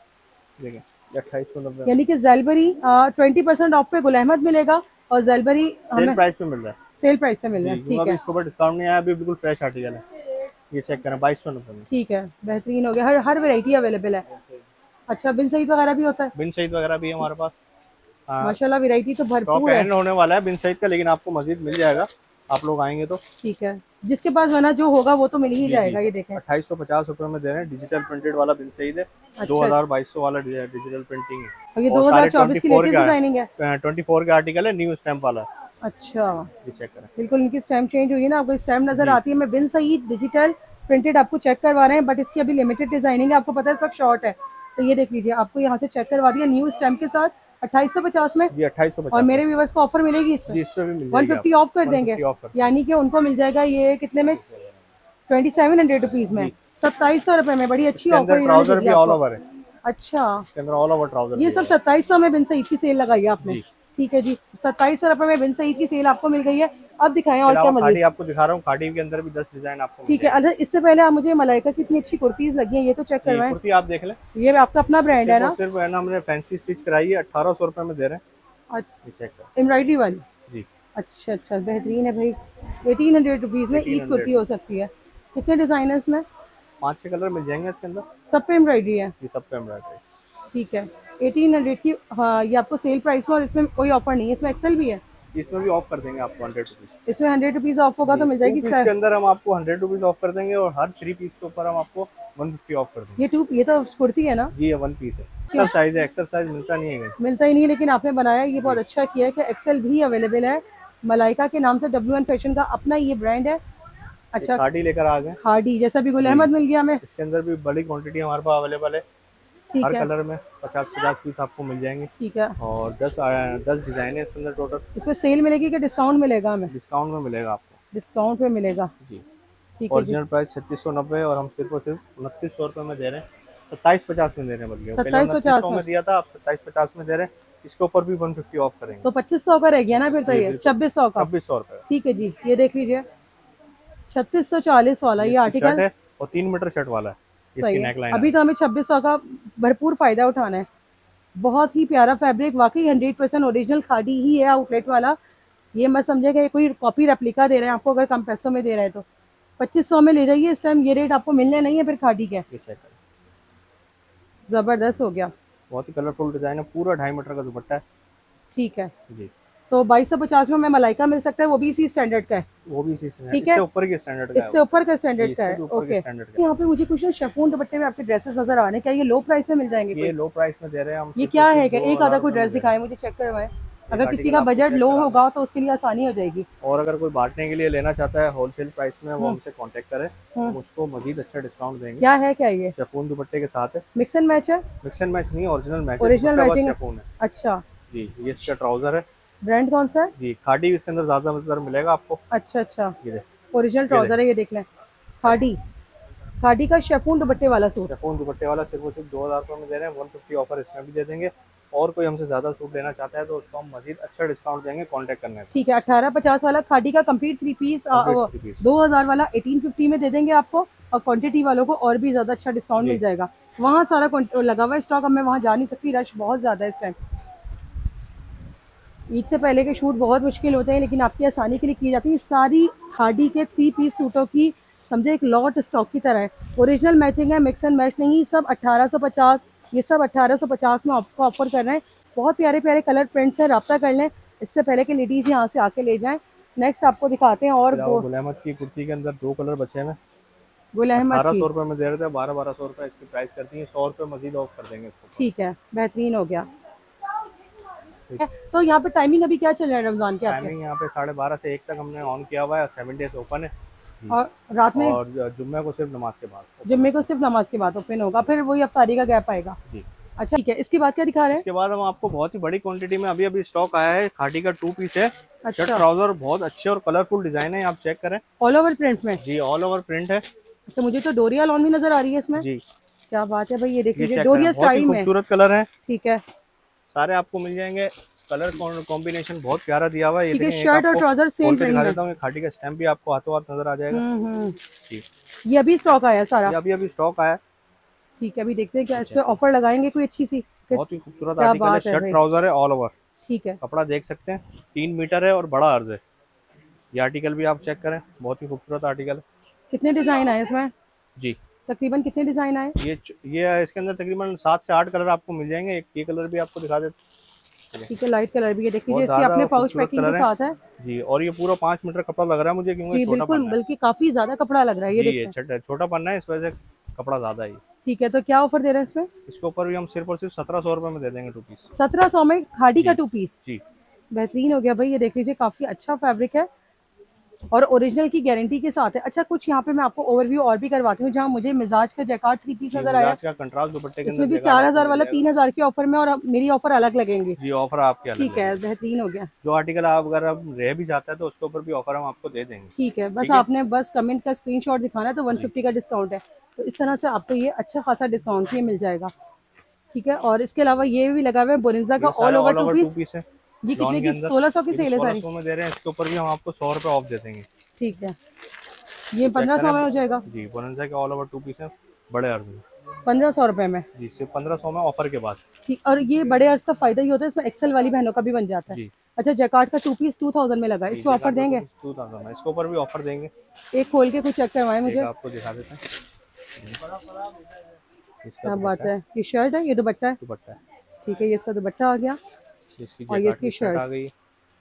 देखिए अट्ठाईस सौ नब्बे, यानी कि जेलबरी ट्वेंटी परसेंट ऑफ पे गुल अहमद मिलेगा, और जेलबरी सेल प्राइस में मिल रहा है, सेल प्राइस से मिल रहा है। ठीक है, इसके ऊपर डिस्काउंट नहीं आया, अभी बिल्कुल फ्रेश आर्टिकल है, ये चेक करें, बाईस सौ नब्बे में। ठीक है, बेहतरीन हो गया, हर हर वैरायटी अवेलेबल है। अच्छा, बिन सईद वगैरह भी होता है? बिन सईद वगैरह भी है हमारे पास। माशाल्लाह, वैरायटी तो भरपूर है। होने वाला है बिन सईद का, लेकिन आपको मजीद मिल जाएगा, आप लोग आएंगे तो। ठीक है, जिसके पास बना जो होगा वो तो मिल ही जाएगा। ये देखें, अट्ठाईस सौ पचास रुपए में दे रहे हैं, डिजिटल प्रिंटेड वाला बिन सईद है। दो हजार बाईस सौ वाला डिजिटल प्रिंटिंग है, और ये दो हजार चौबीस की लेटेस्ट डिजाइनिंग है, ट्वेंटी फोर का आर्टिकल है, न्यू स्टैम्प वाला। अच्छा, ये चेक करें, बिल्कुल इनकी स्टैम्प चेंज हुई है ना, आपको स्टैम्प नजर आती है। मैं बिन सईद डिजिटल प्रिंटेड आपको चेक करवा रहे हैं, बट इसकी अभी लिमिटेड डिजाइनिंग है, आपको पता है सब शॉर्ट है, तो ये देख लीजिए, आपको यहाँ से चेक करवा दिया न्यू स्टैम्प के साथ अट्ठाईस सौ पचास में। जी, अट्ठाईस सौ पचास। और मेरे व्यूअर्स को ऑफर मिलेगी इस पे वन फिफ्टी ऑफ कर देंगे, यानी कि उनको मिल जाएगा ये कितने में, ट्वेंटी सेवन हंड्रेड रुपीज में, सत्ताईस सौ रुपए में। बड़ी अच्छी ऑफर ट्राउजर भी ऑल ओवर है। अच्छा, इसके अंदर ऑल ओवर ट्राउजर, ये सब सत्ताईस सौ में बिन सईद की सेल लगाई है आपने। ठीक है जी, सत्ताईस सौ रुपए में बिन सईद की सेल आपको मिल गई है। अब दिखाएं और क्या मजीद आपको दिखा रहा हूँ, खाड़ी के अंदर भी दस डिजाइन आपको। ठीक है, अच्छा इससे पहले आप मुझे मलाइका की इतनी अच्छी कुर्तीज लगी है, ये तो चेक करवाएं। कुर्ती आप देख लें, ये आपका अपना ब्रांड है ना? सिर्फ है ना, हमने फैंसी स्टिच कराई है, अठारह सौ रुपए में दे रहे हैं। अच्छा, चेक कर, एम्ब्रॉयडरी वाली। जी, अच्छा अच्छा, बेहतरीन है भाई, एटीन हंड्रेड रुपीज में ईद कुर्ती हो सकती है। कितने डिजाइन है इसमें? पाँच छह कलर मिल जाएंगे इसके अंदर, सब पे एम्ब्रॉयडरी है। ये सब पे एम्ब्रॉयडरी। ठीक है, एटीन हंड्रेड की। हाँ, ये आपको सेल प्राइस में, और इसमें कोई ऑफर नहीं है, इसमें एक्सेल भी है, इसमें भी ऑफ कर देंगे आपको हंड्रेड रुपीज। इसमें हंड्रेड रुपीज ऑफ होगा तो मिल जाएगी। इसके अंदर हम आपको हंड्रेड रुपीज ऑफ कर देंगे, और हर थ्री पीस के ऊपर हम आपको वन फिफ्टी ऑफ कर देंगे। ये टू, ये तो कुर्ती है ना? जी, ये वन पीस है, एक्सेल साइज है, एक्सेल साइज मिलता नहीं है, मिलता ही नहीं है, लेकिन आपने बनाया, ये बहुत अच्छा किया है कि एक्सेल भी अवेलेबल है। मलाइका के नाम से डब्ल्यू एन फैशन का अपना ये ब्रांड है। अच्छा, खाड़ी लेकर आ गए, खाड़ी जैसा भी गुल अहमद मिल गया हमें। इसके अंदर भी बड़ी क्वांटिटी हमारे पास अवेलेबल है, हर कलर में पचास पचास पीस आपको मिल जाएंगे। ठीक है, और दस दस डिजाइन है इसके अंदर टोटल। इसमें सेल मिलेगी कि डिस्काउंट मिलेगा हमें? डिस्काउंट में मिलेगा आपको, डिस्काउंट में मिलेगा जी। ओरिजिनल प्राइस छत्तीस सौ नब्बे, और हम सिर्फ और सिर्फ उनतीस सौ रुपए में दे रहे हैं, सत्ताईस पचास में दे रहे हैं, बल्कि सत्ताईस पचास में दिया था, आप सत्ताईस पचास में दे रहे हैं। इसके ऊपर भी वन फिफ्टी ऑफ करेंगे, तो पच्चीस सौ का रह गया ना फिर, तो ये छब्बीस सौ का, छब्बीस सौ रुपए। ठीक है जी, ये देख लीजिए छत्तीस सौ चालीस वाला ये आर्टिकल, और तीन मीटर शर्ट वाला है इसकी नेकलाइन। अभी तो हमें छब्बीस सौ का भरपूर फायदा उठाना है। बहुत ही प्यारा फैब्रिक, वाकई हंड्रेड परसेंट ओरिजिनल खादी ही है आउटलेट वाला। ये मत समझे कि कोई कॉपी रेप्लिका दे रहे हैं आपको, अगर कम पैसों में दे रहे हैं तो पच्चीस सौ में ले जाइए। इस टाइम ये रेट आपको मिलने नहीं है फिर खादी के। जबरदस्त हो गया, बहुत ही कलरफुल डिजाइन है, पूरा ढाई मीटर का दुपट्टा है। ठीक है जी। तो बाईस सौ पचास में हमें मलाइका मिल सकता है, वो भी इसी स्टैंडर्ड का है। वो भी इसी से, ठीक है, इससे ऊपर के स्टैंडर्ड का है, इससे ऊपर का स्टैंडर्ड का है। ओके, यहाँ पे मुझे कुछ शिफॉन दुपट्टे में आपके ड्रेसेस नजर आ रहे हैं, क्या ये लो प्राइस में मिल जाएंगे? ये लो प्राइस में दे रहे हैं हम। ये क्या है? क्या एक आधा कोई ड्रेस दिखाए मुझे, चेक करवाएं। अगर किसी का बजट लो होगा तो उसके लिए आसानी हो जाएगी। और अगर कोई बांटने के लिए लेना चाहता है होलसेल प्राइस में, वो हमसे कांटेक्ट करे, हम उसको मजीद अच्छा डिस्काउंट देंगे। क्या है, क्या ये शिफॉन दुपट्टे के साथ है। मिक्स एंड मैच है? मिक्स एंड मैच नहीं, original match, original matching chiffon है। अच्छा जी, ये इसका ट्राउजर है। ब्रांड कौन सा है? जी, खादी इसके अंदर ज्यादा मतलब मिलेगा आपको। अच्छा अच्छा, ओरिजिनल ट्राउजर है, ये देख लें। खादी, खादी का शिफॉन दुपट्टे वाला सूट, शिफॉन दुपट्टे वाला सिर्फ और सिर्फ दो हजार रुपये में दे रहे हैं। वन फिफ्टी ऑफर इसमें भी दे देंगे। और कोई हमसे ज्यादा सूट लेना चाहता है तो उसको हम मजीद अच्छा डिस्काउंट देंगे, कांटेक्ट करने। ठीक है, अठारह पचास वाला खादी का कंप्लीट थ्री पीस दो हजार वाला एटीन फिफ्टी में दे देंगे आपको, और क्वांटिटी वालों को और भी ज्यादा अच्छा डिस्काउंट मिल जाएगा। वहाँ सारा लगा हुआ है स्टॉक, अब मैं वहाँ जा नहीं सकती, रश बहुत ज्यादा है इस टाइम। ईद से पहले के शूट बहुत मुश्किल होते हैं, लेकिन आपकी आसानी के लिए की जाती है। सारी खादी के थ्री पीस सूटों की समझे एक लॉट स्टॉक की तरह है। ओरिजिनल मैचिंग है, मिक्स एंड मैच नहीं। सब अठारह सौ पचास, ये सब अठारह सौ पचास में आपको ऑफर कर रहे हैं। बहुत प्यारे प्यारे कलर प्रिंट्स है, रब्ता कर लें इससे पहले कि लेडीज़ यहाँ से आके ले जाएं। नेक्स्ट आपको दिखाते हैं। और गुल अहमद की कुर्ती के अंदर दो कलर बचे हैं। गुल अहमद बारह सौ रुपये में दे रहे थे, बारह बारह सौ रुपये इसकी प्राइस करती है। सौ रुपये मजीद ऑफ कर देंगे इसको। ठीक है, बेहतरीन हो गया। तो यहाँ पे टाइमिंग अभी क्या चल रहा है रमजान के? टाइमिंग यहाँ पे साढ़े बारह से एक तक हमने ऑन किया हुआ है, सेवन डेज ओपन है। और रात में? और जुम्मे को सिर्फ नमाज के बाद। जुम्मे को सिर्फ नमाज के बाद ओपन होगा, फिर वही अफ्तारी का गैप आएगा। जी, अच्छा ठीक है। इसके बाद क्या दिखा रहे हैं? इसके बाद हम आपको बहुत ही बड़ी क्वांटिटी में अभी अभी स्टॉक आया है। खादी का टू पीस है। अच्छा। शर्ट ट्राउजर बहुत अच्छे और कलरफुल डिजाइन है, आप चेक करें। ऑल ओवर प्रिंट में? जी, ऑल ओवर प्रिंट है। तो मुझे तो डोरिया लॉन भी नजर आ रही है इसमें। जी, क्या बात है भाई, ये देखिए डोरिया स्टाइल में खूबसूरत कलर है। ठीक है, सारे आपको मिल जाएंगे। कलर कॉम्बिनेशन बहुत प्यारा दिया हुआ है। ये शर्ट और ट्राउजर सेम दिखा देता हूँ। खादी का स्टैम्प भी आपको हाथों हाथ नजर आ जाएगा। जी, ये अभी स्टॉक आया सारा? ये अभी अभी स्टॉक आया। ठीक है, अभी देखते हैं क्या इस पे ऑफर लगाएंगे कोई अच्छी सी। बहुत ही खूबसूरत आर्टिकल है। शर्ट ट्राउजर है ऑल ओवर। ठीक है, कपड़ा देख सकते हैं, तीन मीटर है और बड़ा अर्ज है। ये आर्टिकल भी आप चेक करें, बहुत ही खूबसूरत आर्टिकल है। कितने डिजाइन आए इसमें? जी, तकरीबन कितने डिजाइन आए? ये ये इसके अंदर तकरीबन सात से आठ कलर आपको मिल जाएंगे। एक ये कलर भी आपको दिखा देते। ठीक है, लाइट कलर भी है, देख लीजिए इसके अपने पाउच पैकिंग के साथ है। जी, और ये पूरा पाँच मीटर कपड़ा लग रहा है मुझे, क्योंकि छोटा पन्ना है। बल्कि काफी ज्यादा कपड़ा लग रहा है। ये देखिए छोटा पन्ना है, इस वजह से कपड़ा ज्यादा है। ठीक है, तो क्या ऑफर दे रहे हैं इसमें? इसके ऊपर भी हम सिर्फ और सिर्फ सत्रह सौ रुपए में दे देंगे टू पीस। सत्रह सौ में खादी का टू पीस? जी, बेहतरीन हो गया भाई। ये देख लीजिए, काफी अच्छा फैब्रिक है और ओरिजिनल की गारंटी के साथ है। अच्छा, कुछ यहाँ पे मैं आपको ओवरव्यू और भी करवाती हूँ। जहाँ मुझे मिजाज का जैकार्ड थ्री पीस नजर आया, कंट्रास्ट दुपट्टे के इसमें भी चार हजार वाला तीन हजार के ऑफर में, और मेरी ऑफर अलग लगेंगे। जी, ऑफर आपके अलग। ठीक है, बेहतरीन हो गया। जो आर्टिकल आप अगर आप रह भी जाता है तो उसके ऊपर भी ऑफर हम आपको दे देंगे। ठीक है, बस आपने बस कमेंट का स्क्रीनशॉट दिखाना है, तो वन फिफ्टी का डिस्काउंट है। तो इस तरह से आपको ये अच्छा खासा डिस्काउंट ये मिल जाएगा। ठीक है, और इसके अलावा ये भी लगा हुआ है बोरिंजा का ऑल ओवर टू पीस है। ये कितने की? सोलह सौ की सेल है सारी। में दे रहे हैं, इसके ऊपर भी हम आपको सौ रुपए ऑफ दे देंगे। ठीक है, ये पंद्रह सौ में हो जाएगा। जी, बोरिंजा के ऑल ओवर टू पीस है, बड़े अर्ज में पंद्रह सौ रुपए में। जी, सिर्फ पंद्रह सौ में ऑफर के बाद। ठीक, और ये बड़े अर्ज का फायदा ही होता है, इसमें एक्सेल वाली बहनों का भी बन जाता है। जी। अच्छा, जैकार्ड का टू पीस टू थाउजेंड में लगा है, इसको ऑफर देंगे? टू थाउजेंड में इसके ऊपर भी ऑफर देंगे। एक खोल के कुछ चेक करवाएं मुझे, आपको दिखा देते हैं। क्या बात है, ये शर्ट है, ये दुपट्टा है? दुपट्टा है। ठीक है, ये इसका दुपट्टा आ गया और ये इसकी शर्ट आ गई।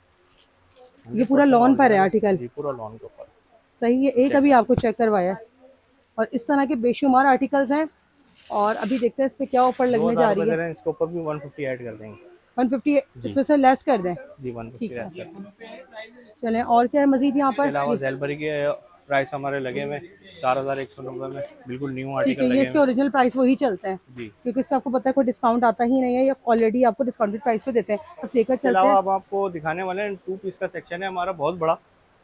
ये पूरा लॉन पर है आर्टिकल? जी, पूरा लॉन के ऊपर। सही है, एक अभी आपको चेक करवाया। और इस तरह के बेशुमार आर्टिकल्स हैं, और अभी देखते हैं इस पे क्या ऑफर लगने जा रही है। इसके ऊपर भी वन फिफ्टी ऐड कर देंगे। वन फिफ्टी इसमें से लेस कर दें? जी, वन फिफ्टी लेस कर दें। चलें, और क्या है मजीद यहाँ पर? अलावा ज़ेलबरी के प्राइस हमारे लगे में चार हजार एक सौ नब्बे में, बिल्कुल न्यू आर्टिकल लगे हैं। इसके ओरिजिनल प्राइस वही चलते हैं जी, क्योंकि इसमें आपको पता है कोई डिस्काउंट आता ही नहीं है, ये ऑलरेडी आपको डिस्काउंटेड प्राइस पे देते हैं। तो लेकर चलते हैं। अलावा अब आपको दिखाने वाले हैं टू पीस का सेक्शन है हमारा बहुत बड़ा।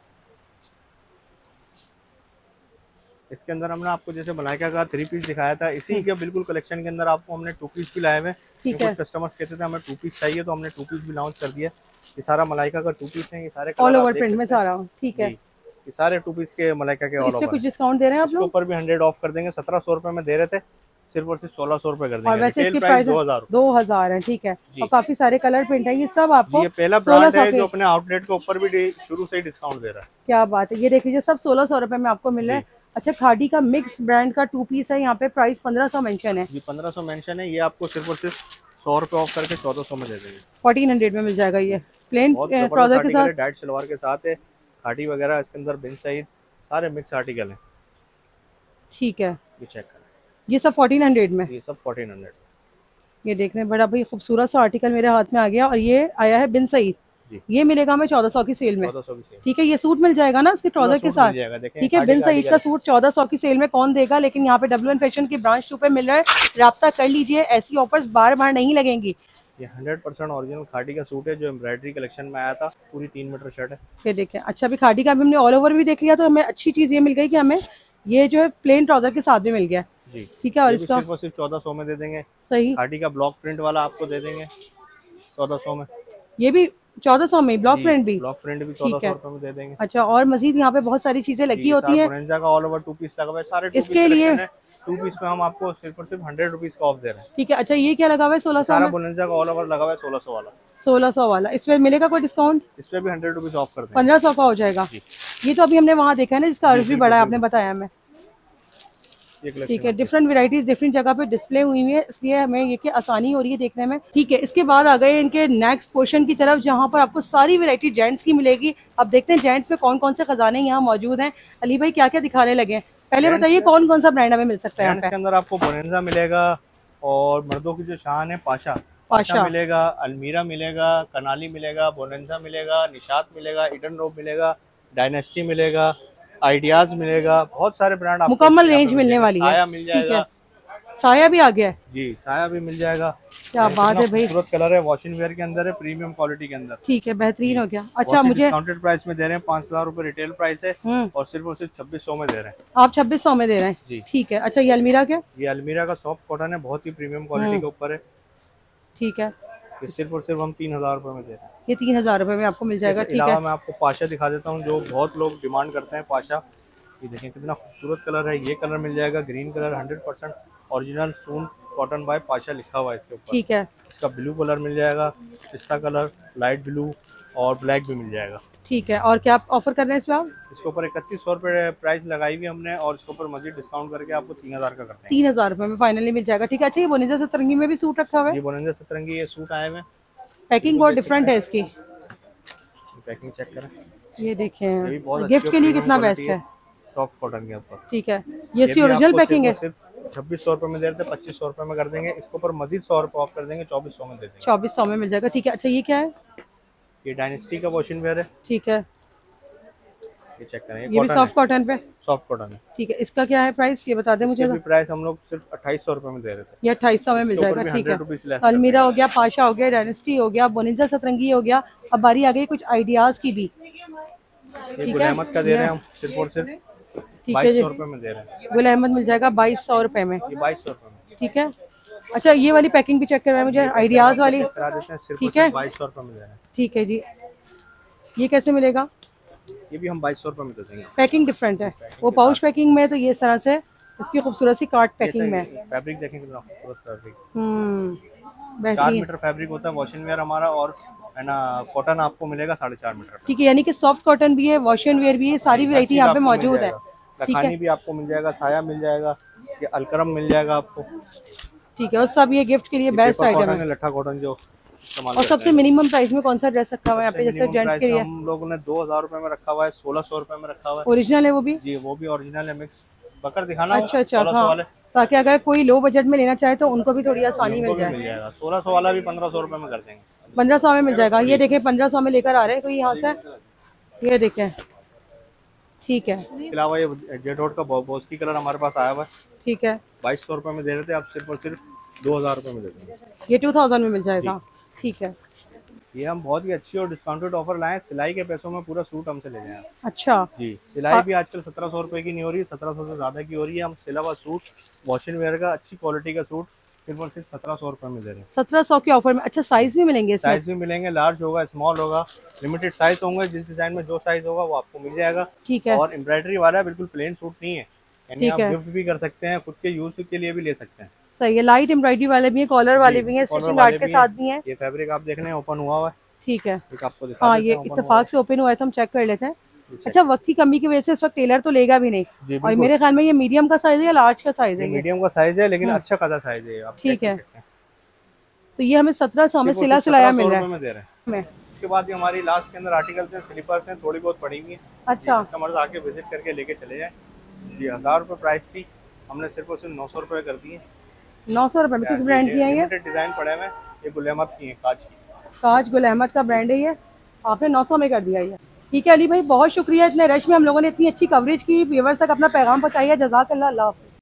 इसके अंदर हमने आपको जैसे मलाइका का थ्री पीस दिखाया था, इसी के बिल्कुल कलेक्शन के अंदर आपको हमने टू पीस भी लाए हुए। ठीक है, कस्टमर्स कहते थे हमें टू पीस चाहिए, तो हमने टू पीस भी लॉन्च कर दिया। ये सारा मलाइका का टू पीस है, ये सारे ऑल ओवर प्रिंट में सारा। ठीक है, ये सारे टू पीस के मलाइका के ऑल ओवर। कुछ डिस्काउंट दे रहे हैं आप लोग? इसके ऊपर भी हंड्रेड ऑफ कर देंगे, सत्रह सौ रुपए में दे रहे थे, सिर्फ और सिर्फ सोलह सौ रुपए कर देंगे। और वैसे इसकी प्राइस दो हजार दो हजार है, ठीक है। और काफी सारे कलर प्रिंट है, ये सब आपको ये पहला ब्रांड है जो अपने आउटलेट के ऊपर भी शुरू से ही डिस्काउंट दे रहा है। क्या बात है, ये देख लीजिए सब सोलह सौ रुपए में आपको मिल रहा है। अच्छा, खादी का मिक्स ब्रांड का टू पीस है, यहाँ पे प्राइस पंद्रह सौ मेंशन है जी, पंद्रह सौ मेंशन है। ये आपको सिर्फ और सिर्फ सौ रुपए ऑफ करके चौदह सौ में दे देंगे, फोर्टीन हंड्रेड में मिल जाएगा। ये प्लेन ट्राउजर के साथ डाइट सलवार के साथ है, खादी वगैरह इसके अंदर बिन सहित सारे मिक्स आर्टिकल हैं, ठीक है। ये चेक करें, ये सब फोर्टीन हंड्रेड में, ये सब फोर्टीन हंड्रेड। ये देखने बड़ा भाई खूबसूरत सा आर्टिकल मेरे हाथ में आ गया, और ये आया है बिन सईद, ये मिलेगा हमें चौदह सौ की सेल में, ठीक है। ये सूट मिल जाएगा ना इसके ट्राउजर के साथ, ठीक है। बिन सईद का सूट चौदह सौ की सेल में कौन देगा, लेकिन यहाँ पे डब्ल्यू एन फैशन की ब्रांच टू पे मिल रहा है, राब्ता कर लीजिए, ऐसी ऑफर्स बार बार नहीं लगेंगी। ये हंड्रेड परसेंट ओरिजिनल खादी का सूट है जो एम्ब्रॉयडरी कलेक्शन में आया था, पूरी तीन मीटर शर्ट है। ये देखें, अच्छा अभी खादी का भी हमने ऑल ओवर भी देख लिया, तो हमें अच्छी चीज ये मिल गई कि हमें ये जो है प्लेन ट्राउजर के साथ भी मिल गया जी, ठीक है। और इसका सिर्फ सिर्फ चौदह सौ में दे देंगे, सही। खादी का ब्लॉक प्रिंट वाला आपको दे देंगे चौदह सौ में, ये भी चौदह सौ में, ब्लॉक प्रिंट भी, ब्लॉक प्रिंट भी चौदह सौ रुपए में दे देंगे। अच्छा, और मजीद यहाँ पे बहुत सारी चीजें लगी होती है, बोनेंजा का ऑल ओवर टू पीस लगा हुआ है, सारे टू इसके लिए टू पीस में हम आपको सिर्फ और सिर्फ हंड्रेड रुपीज का ऑफ दे रहे हैं, ठीक है। अच्छा, ये क्या लगा हुआ है सोलह सौ सारा बोनेंजा का ऑल ओवर लगा हुआ है सोलह सौ वाला, सोलह सौ वाला, इसमें मिलेगा कोई डिस्काउंट? इसमें भी हंड्रेड रुपीज ऑफ कर देंगे, पंद्रह सौ का हो जाएगा। ये तो अभी हमने वहाँ देखा है ना, जिसका अर्ज भी बड़ा है, आपने बताया हमें, ठीक है। डिफरेंट वेराइटीज डिफरेंट जगह पे डिस्प्ले हुई हुई है, इसलिए हमें ये कि आसानी हो रही है देखने में, ठीक है। इसके बाद आ गए इनके नेक्स्ट पोर्शन की तरफ, जहाँ पर आपको सारी वैरायटी जेंट्स की मिलेगी। अब देखते हैं जेंट्स में कौन कौन से खजाने यहाँ मौजूद हैं। अली भाई क्या क्या दिखाने लगे, पहले बताइए कौन कौन सा ब्रांड हमें मिल सकता है? इसके अंदर आपको बोनेंजा मिलेगा, और मर्दों की जो शान है पाशा पाशा मिलेगा, अलमीरा मिलेगा, कनाली मिलेगा, बोनेंजा मिलेगा, निशात मिलेगा, ईडन रोब मिलेगा, डायनेस्टी मिलेगा, आइडियाज मिलेगा, बहुत सारे ब्रांड आपको मुकम्मल रेंज मिलने वाली है। साया मिल जाएगा, साया भी आ गया है जी, साया भी मिल जाएगा। क्या बात है भाई, खूबसूरत कलर है, वॉशिंग वेयर के अंदर है, प्रीमियम क्वालिटी के अंदर, ठीक है, बेहतरीन हो गया। अच्छा, मुझे डिस्काउंटेड प्राइस में दे रहे हैं, पाँच हजार रूपए रिटेल प्राइस है, और सिर्फ और सिर्फ छब्बीस सौ में दे रहे हैं। आप छब्बीस सौ में दे रहे हैं जी, ठीक है। अच्छा, ये अलमीरा क्या? ये अलमीरा का सॉफ्ट कॉटन है, बहुत ही प्रीमियम क्वालिटी के ऊपर है, ठीक है। ये सिर्फ और सिर्फ हम तीन हजार रूपए में दे रहे हैं, ये तीन हजार रूपए में आपको मिल जाएगा, ठीक है। मैं आपको पाशा दिखा देता हूँ, जो बहुत लोग डिमांड करते हैं पाशा। ये देखें कितना खूबसूरत कलर है, ये कलर मिल जाएगा green colour, hundred percent original सून कॉटन बाय पाशा लिखा हुआ है इसके ऊपर, ठीक है। इसका ब्लू कलर मिल जाएगा, पिस्ता कलर, लाइट ब्लू और ब्लैक भी मिल जाएगा, ठीक है। और क्या आप ऑफर कर रहे हैं इसमें? आप इसके ऊपर इकतीस सौ रुपए प्राइस लगाई हुई हमने, और इसके ऊपर मजीद डिस्काउंट करके आपको तीन हजार का करते हैं, तीन हजार रुपए में फाइनली मिल जाएगा, ठीक है। अच्छा, ये बोनेंजा सतरंगी में भी सूट रखा हुआ है? ये बोनेंजा सतरंगी ये सूट आए हुए, पैकिंग बहुत डिफरेंट है इसकी, पैकिंग चेक करें, ये देखें, गिफ्ट के लिए कितना बेस्ट है, सॉफ्ट कॉटन के ऊपर, ठीक है। ये इसकी ओरिजिनल पैकिंग है, छब्बीस सौ रुपए में दे रहे थे, पच्चीस सौ रुपए में कर देंगे, इसके ऊपर मजीद सौ रुपए ऑफ कर देंगे, चौबीस सौ में दे देंगे, चौबीस सौ में मिल जाएगा, ठीक है। अच्छा, ये क्या है? ये डायनेस्टी का वॉशिंग वेयर है, ठीक है। ये चेक करें, ये भी सॉफ्ट कॉटन पे, सॉफ्ट कॉटन है, ठीक है। इसका क्या है प्राइस, ये बता दें मुझे। इसका प्राइस हम लोग सिर्फ अट्ठाईस सौ रुपए में दे रहे थे, ये अट्ठाईस सौ में मिल जाएगा, ठीक है। अलमीरा हो गया, पाशा हो गया, डायनेस्टी हो गया, बोनेंजा सतरंगी हो गया, अब बारी आ गई कुछ आइडियाज की भी, ये गुल अहमद का दे रहे हैं हम सिर्फ और सिर्फ बाईस सौ रुपए में दे रहे हैं, गुल अहमद मिल जाएगा बाईस सौ रुपए में, ये बाईस सौ रुपए में, ठीक है। अच्छा, ये वाली पैकिंग भी चेक कर रहा है मुझे, आइडियाज वाली, ठीक है, बाईस सौ रुपए में दे रहे हैं, ठीक है जी। ये कैसे मिलेगा? ये भी हम बाईस सौ रुपए में दे देंगे, पैकिंग डिफरेंट है, वो पाउच पैकिंग में, तो ये इस तरह से इसकी खूबसूरत सी कार्ड पैकिंग में, फैब्रिक देखें कितना खूबसूरत फैब्रिक, हम्म चार मीटर फैब्रिक होता है वॉशिंग वेयर हमारा, और है ना कॉटन आपको मिलेगा साढ़े चार मीटर, ठीक है। यानी कि सॉफ्ट कॉटन भी है, वॉशिंग वेयर भी है, सारी वैरायटी यहाँ पे मौजूद है, ठीक है। भी आपको मिल जाएगा, साया मिल जाएगा, ये अलकरम मिल जाएगा आपको, ठीक है। और सब ये गिफ्ट के लिए बेस्ट आइटम है, लट्ठा कॉटन जो। और सबसे मिनिमम प्राइस में कौन सा ड्रेस रखा हुआ है यहाँ पे, जैसे जेंट्स के लिए? हम लोगों ने दो हजार रुपए में रखा हुआ है, सोलह सौ रुपए में रखा हुआ है, ओरिजिनल है वो भी जी, वो भी ओरिजिनल है, मिक्स बकर दिखाना। अच्छा अच्छा, हाँ, ताकि अगर कोई लो बजट में लेना चाहे तो उनको भी थोड़ी आसानी मिल जाए। मिल जाएगा, सोलह सौ वाला भी पंद्रह सौ रुपए में कर देंगे, पंद्रह सौ में मिल जाएगा। ये देखें, पंद्रह सौ में लेकर आ रहे हैं कोई यहाँ से, ये देखें, ठीक है। इसके अलावा ये जेट हॉट का बॉस की कलर हमारे पास आया हुआ है, ठीक है, बाईस सौ रुपए में दे रहे थे, आप सिर्फ और सिर्फ दो हजार रुपए में दे देंगे, ये टू थाउजेंड में मिल जाएगा, ठीक है। ये हम बहुत ही अच्छी और डिस्काउंटेड ऑफर लाए, सिलाई के पैसों में पूरा सूट हमसे ले जाए। अच्छा जी, सिलाई भी आजकल सत्रह सौ रुपए की नहीं हो रही है, सत्रह सौ से ज्यादा की हो रही है। हम सिला हुआ सूट, वॉशिंग वेयर का अच्छी क्वालिटी का सूट सिर्फ सिर्फ सत्रह सौ रुपए में दे रहे हैं। सत्रह सौ के ऑफर में। अच्छा साइज भी मिलेंगे इसमें? साइज भी मिलेंगे, लार्ज होगा, स्मॉल होगा, लिमिटेड साइज होंगे, जिस डिजाइन में जो साइज होगा वो आपको मिल जाएगा। ठीक है। और एम्ब्रॉयडरी वाला बिल्कुल प्लेन सूट नहीं है, यानी आप गिफ्ट भी कर सकते हैं, खुद के यूज के लिए भी ले सकते हैं। सही है, लाइट एम्ब्रॉयडरी वाले भी हैं, कॉलर वाले भी हैं, स्टिचिंग गार्ड के साथ भी हैं। ये फैब्रिक आप देख रहे हैं ओपन हुआ हुआ है। ठीक है, एक आपको दिखा हाँ ये इत्तेफाक से ओपन हुआ है तो हम चेक कर लेते हैं। अच्छा, वक्त की कमी की वजह से इस वक्त टेलर तो लेगा भी नहीं, और मेरे ख्याल में ये मीडियम का साइज है या लार्ज का साइज है? मीडियम का साइज है, लेकिन अच्छा खासा साइज है। ठीक है, तो ये हमें सत्रह सौ में सिला सिलाया मिल रहा है। दे रहे हैं। इसके बाद हमारी लास्ट के अंदर आर्टिकल्स हैं, स्लीपर्स हैं, थोड़ी बहुत पड़ी हुई है। अच्छा, कस्टमर्स आके विजिट करके लेके चले जाए। जी हजार रुपए प्राइस थी, हमने सिर्फ और सिर्फ नौ सौ रुपए कर दिए। नौ सौ रुपए में? किस ब्रांड की है ये? डिजाइन पड़े हुए, ये गुल अहमद की है, काज की। काज गुल अहमद का ब्रांड है ये, आपने नौ सौ में कर दिया ये। ठीक है अली भाई, बहुत शुक्रिया, इतने रश में हम लोगों ने इतनी अच्छी कवरेज की, व्यूअर्स तक अपना पैगाम पहुंचाया। जज़ाकल्लाह, अल्लाह हाफ़िज़।